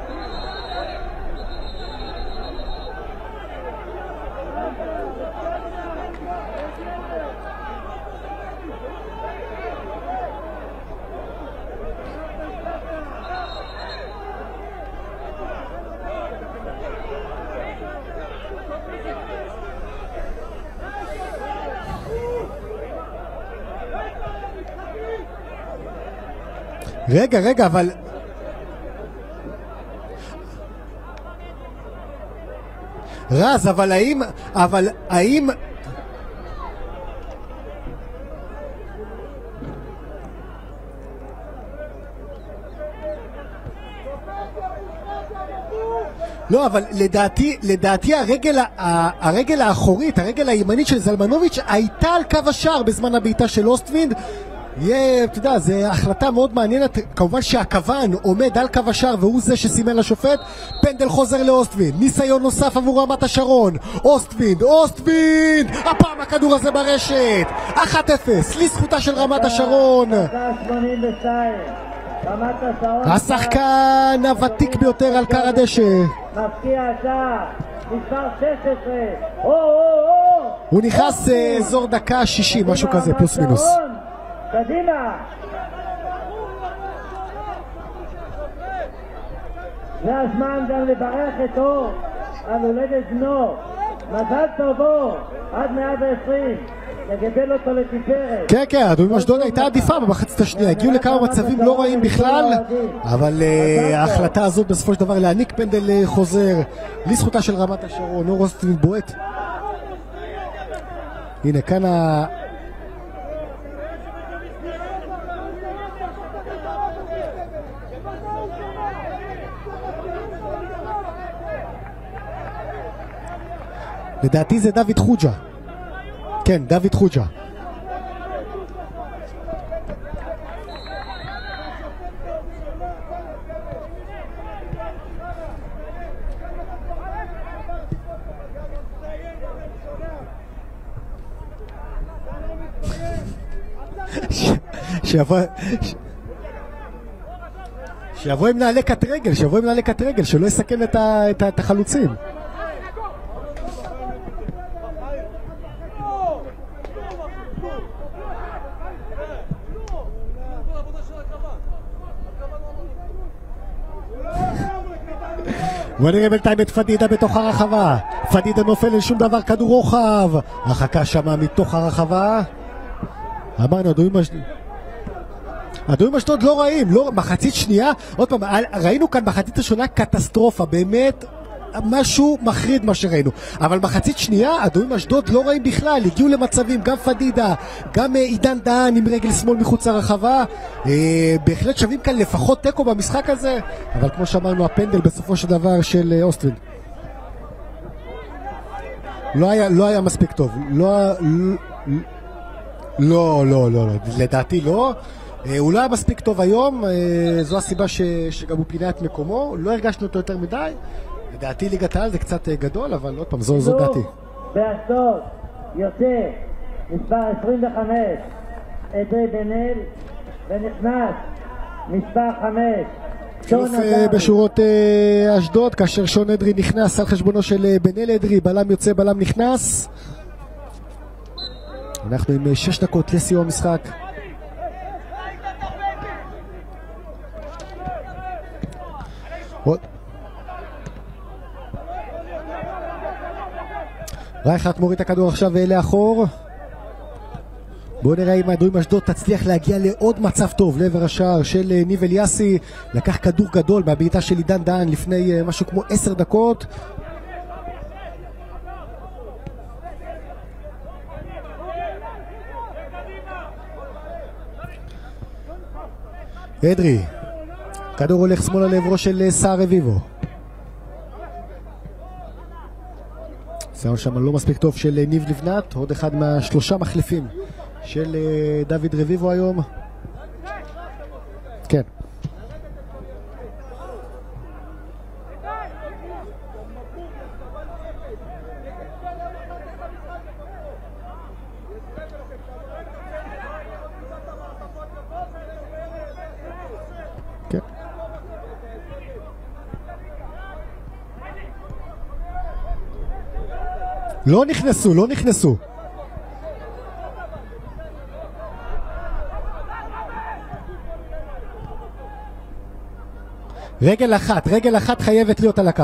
רגע, רגע, אבל... רז, אבל האם... אבל האם... לא, אבל לדעתי, לדעתי הרגל, הרגל האחורית, הרגל הימנית של זלמנוביץ' הייתה על קו השער בזמן הבעיטה של אוסטווינד. יהיה, אתה יודע, זו החלטה מאוד מעניינת. כמובן שהכוון עומד על קו השער והוא זה שסימן לשופט. פנדל חוזר לאוסטווינד, ניסיון נוסף עבור רמת השרון. אוסטווינד, אוסטווינד, הפעם הכדור הזה ברשת. אחת אפס לזכותה של רמת השרון. השחקן הוותיק ביותר על קר הדשא, מפקיע השער, מספר שש עשרה. הוא נכנס אזור דקה שישים, משהו כזה, פלוס מינוס. קדימה, זה הזמן גם לברך את אור על הולדת בנו. מזל טוב אור, עד מאה ועשרים, לגדל אותו לתפארת. כן, כן, אדומים אשדוד הייתה עדיפה במחצית השנייה, הגיעו לכמה מצבים לא רעים בכלל, אבל ההחלטה הזאת בסופו של דבר להעניק פנדל חוזר לזכותה של רמת השרון. אור אוסטווינד בועט. הנה כאן ה... לדעתי זה דוד חוג'ה. כן, דוד חוג'ה. שיבוא... שיבוא עם נעלי קט רגל, שיבוא עם נעלי קט רגל, שלא יסכן את, ה... את, ה... את החלוצים. בוא נראה בינתיים את פדידה בתוך הרחבה. פדידה נופל אין שום דבר, כדור רוחב. הרחקה שמה מתוך הרחבה. אמרנו, הדויים אשדוד. הדויים אשדוד לא רעים, לא, מחצית שנייה. עוד פעם, ראינו כאן מחצית השונה קטסטרופה, באמת משהו מחריד מה שראינו. אבל מחצית שנייה, הדויים אשדוד לא רעים בכלל, הגיעו למצבים, גם פדידה, גם עידן דהן עם רגל שמאל מחוץ הרחבה. אה, בהחלט שווים כאן לפחות טקו במשחק הזה, אבל כמו שאמרנו, הפנדל בסופו של דבר של אוסטרין. לא היה, לא היה מספיק טוב. לא, לא, לא, לא, לא. לדעתי לא. אה, הוא לא היה מספיק טוב היום, אה, זו הסיבה ש, שגם הוא פינה את מקומו, לא הרגשנו אותו יותר מדי. לדעתי ליגת העל זה קצת גדול, אבל עוד פעם, זו, זו דעתי. באשדוד יוצא מספר עשרים וחמש אדרי בן אל, ונכנס מספר חמש שון אדרי בשורות אשדוד, כאשר שון אדרי נכנס על חשבונו של בן אל אדרי, בלם יוצא, בלם נכנס. אנחנו עם שש דקות לסיום המשחק. עוד רייכרד מוריד את הכדור עכשיו לאחור. בואו נראה אם הדויים אשדוד תצליח להגיע לעוד מצב טוב לעבר השער של ניב אליאסי. לקח כדור גדול מהבעיטה של עידן דהן לפני משהו כמו עשר דקות. אדרי, כדור הולך שמאלה לעברו של סער רביבו. ניסיון שם לא מספיק טוב של ניב לבנת, עוד אחד מהשלושה מחליפים של דוד רביבו היום. כן. כן. לא נכנסו, לא נכנסו. רגל אחת, רגל אחת חייבת להיות על הקו.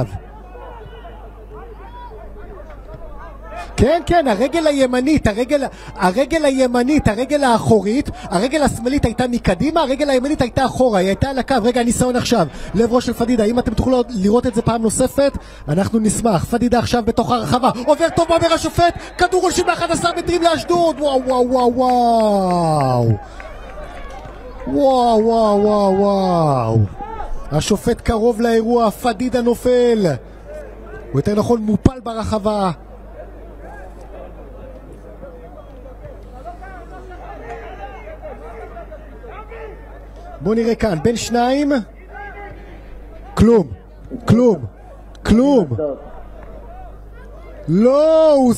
כן, כן, הרגל הימנית, הרגל, הרגל הימנית, הרגל האחורית, הרגל השמאלית הייתה מקדימה, הרגל הימנית הייתה אחורה, היא הייתה על הקו. רגע, ניסיון עכשיו, לעברו של פדידה, אם אתם תוכלו לראות את זה פעם נוספת, אנחנו נשמח. פדידה עכשיו בתוך הרחבה, עובר טוב בעבר השופט, כדור עולשים ב-אחד עשר מטרים לאשדוד. וואו, וואו, וואו, וואו. וואו, וואו, וואו, וואו. השופט קרוב לאירוע, פדידה נופל. הוא יותר נכון מופל ברחבה. בוא נראה כאן, בין שניים, כלום, כלום, כלום. לא, הוא...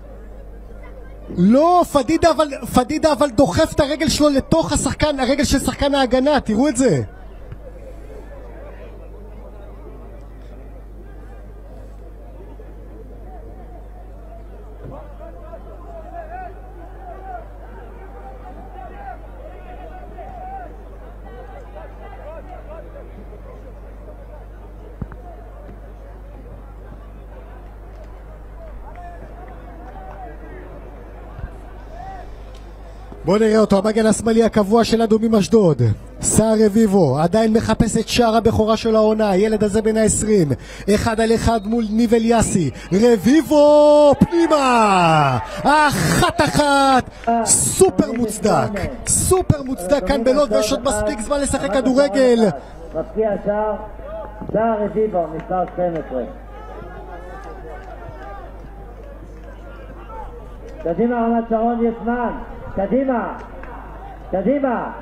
לא, פדידה אבל, פדידה אבל דוחף את הרגל שלו לתוך השחקן, הרגל של שחקן ההגנה, תראו את זה. בוא נראה אותו, המגן השמאלי הקבוע של אדומים אשדוד, סער רביבו, עדיין מחפש את שער הבכורה של העונה, הילד הזה בין העשרים, אחד על אחד מול ניב אליאסי, רביבו פנימה, אחת אחת, סופר מוצדק, סופר מוצדק כאן בלוד, ויש עוד מספיק זמן לשחק כדורגל. מפקיע שער, סער רביבו, מספר שתים עשרה. קדימה רמת שרון, יש זמן. קדימה, קדימה.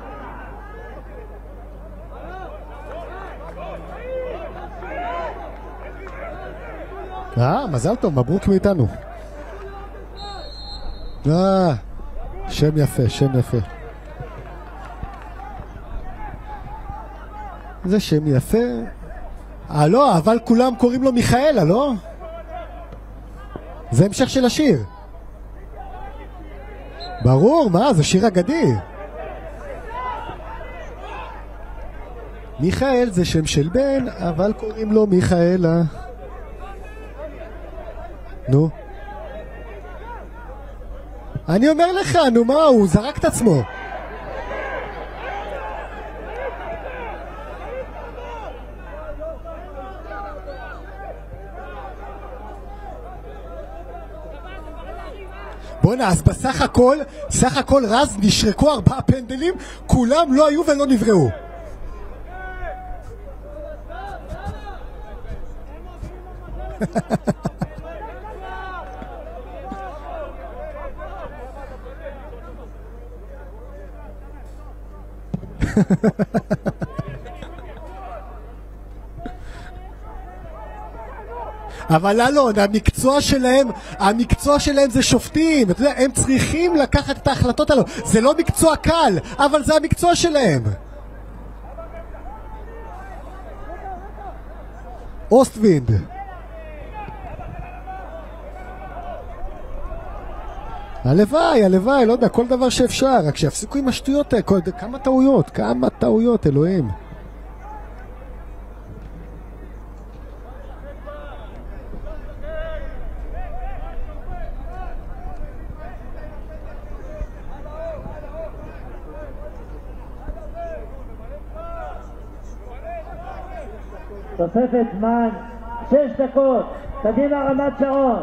אה, מזל טוב, מברוק מאיתנו. אה, שם יפה, שם יפה. זה שם יפה. אה לא, אבל כולם קוראים לו מיכאלה, לא? זה המשך של השיר. ברור, מה? זה שיר אגדי. מיכאל זה שם של בן, אבל קוראים לו מיכאלה. נו. אני אומר לך, נו מה, הוא זרק את עצמו. בוא'נה, אז בסך הכל, סך הכל רז נשרקו ארבעה פנדלים, כולם לא היו ולא נבראו. אבל אלון, המקצוע שלהם, המקצוע שלהם זה שופטים, אתה יודע, הם צריכים לקחת את ההחלטות האלו, זה לא מקצוע קל, אבל זה המקצוע שלהם. אוסטווינד. הלוואי, הלוואי, לא יודע, כל דבר שאפשר, רק שיפסיקו עם השטויות, כמה טעויות, כמה טעויות, אלוהים. תוספת זמן, שש דקות, קדימה רמת שרון.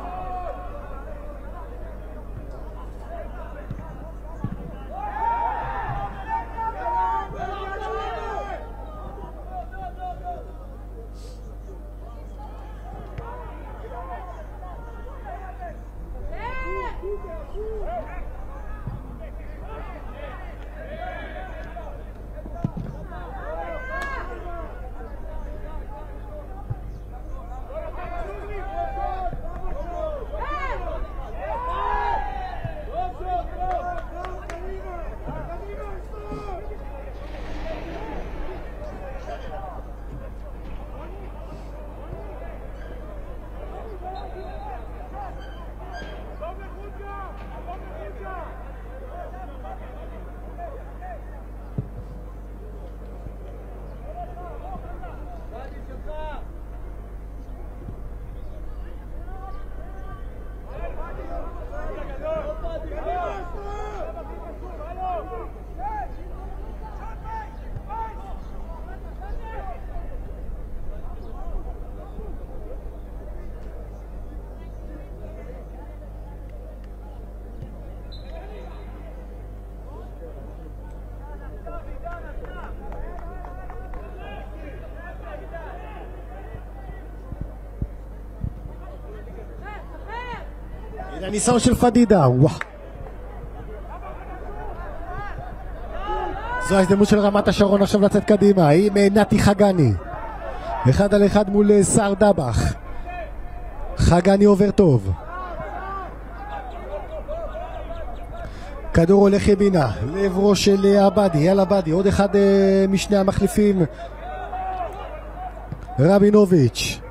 הניסיון של פדידה, וואו. זו ההזדמנות של רמת השרון עכשיו לצאת קדימה עם נתי חגני, אחד על אחד מול סער דבח. חגני עובר טוב, כדור הולך ימינה לעברו של עבדי. יאללה עבדי, עוד אחד משני המחליפים, רבינוביץ'.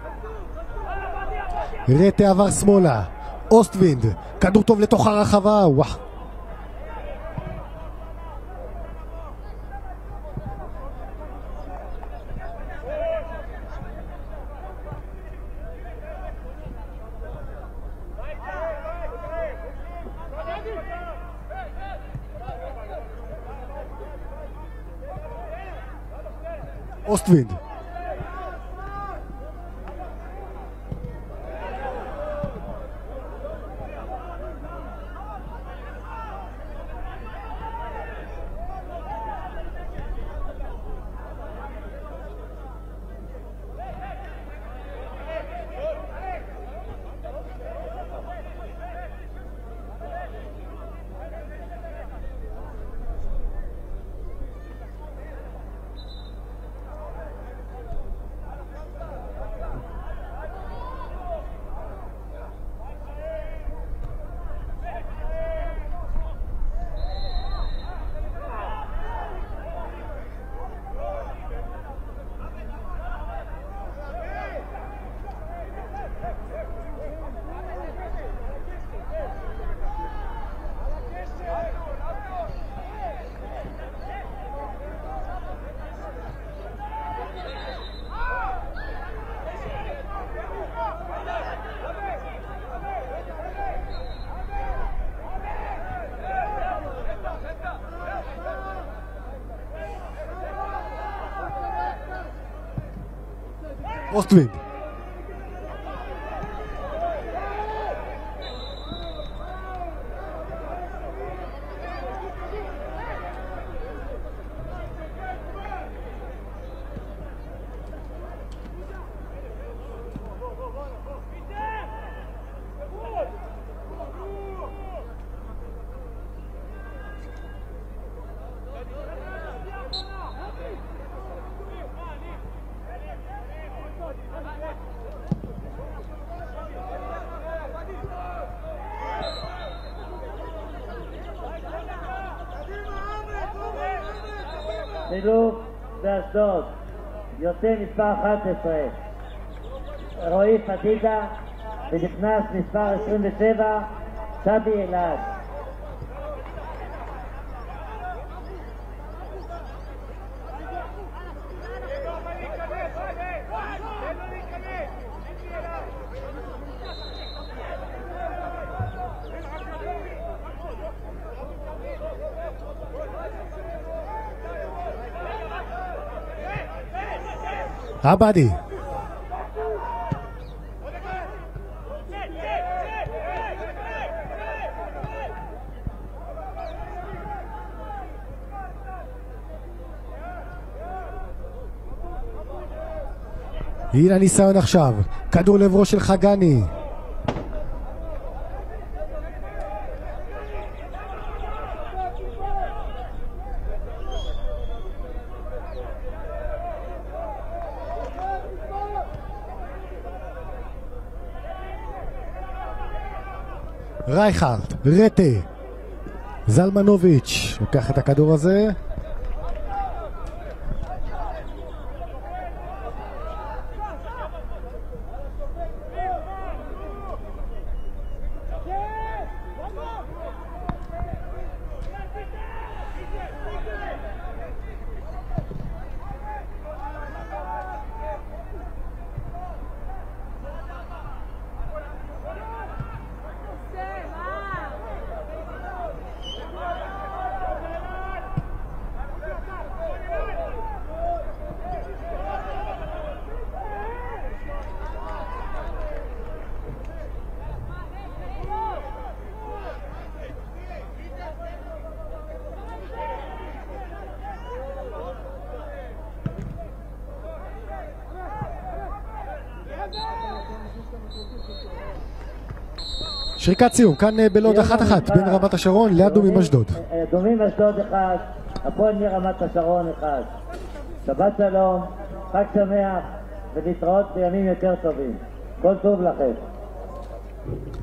רטה עבר שמאלה, אוסטווינד, כדור טוב לתוך הרחבה, וואו. אוסטווינד. אוסטווינד. חילוף באשדוד, יוצא מספר אחת עשרה רועי פדידה ונכנס מספר עשרים ושבע שבי אלעד. עבדי. הנה הניסיון עכשיו, כדור לעברו של חגני. רייכרד, רטה, זלמנוביץ' לוקח את הכדור הזה. שריקת סיום, כאן בלוד אחת אחת בין רמת השרון לאדומים אשדוד. אדומים אשדוד אחד, הפועל מרמת השרון אחד. שבת שלום, חג שמח ולהתראות בימים יותר טובים. כל טוב לכם.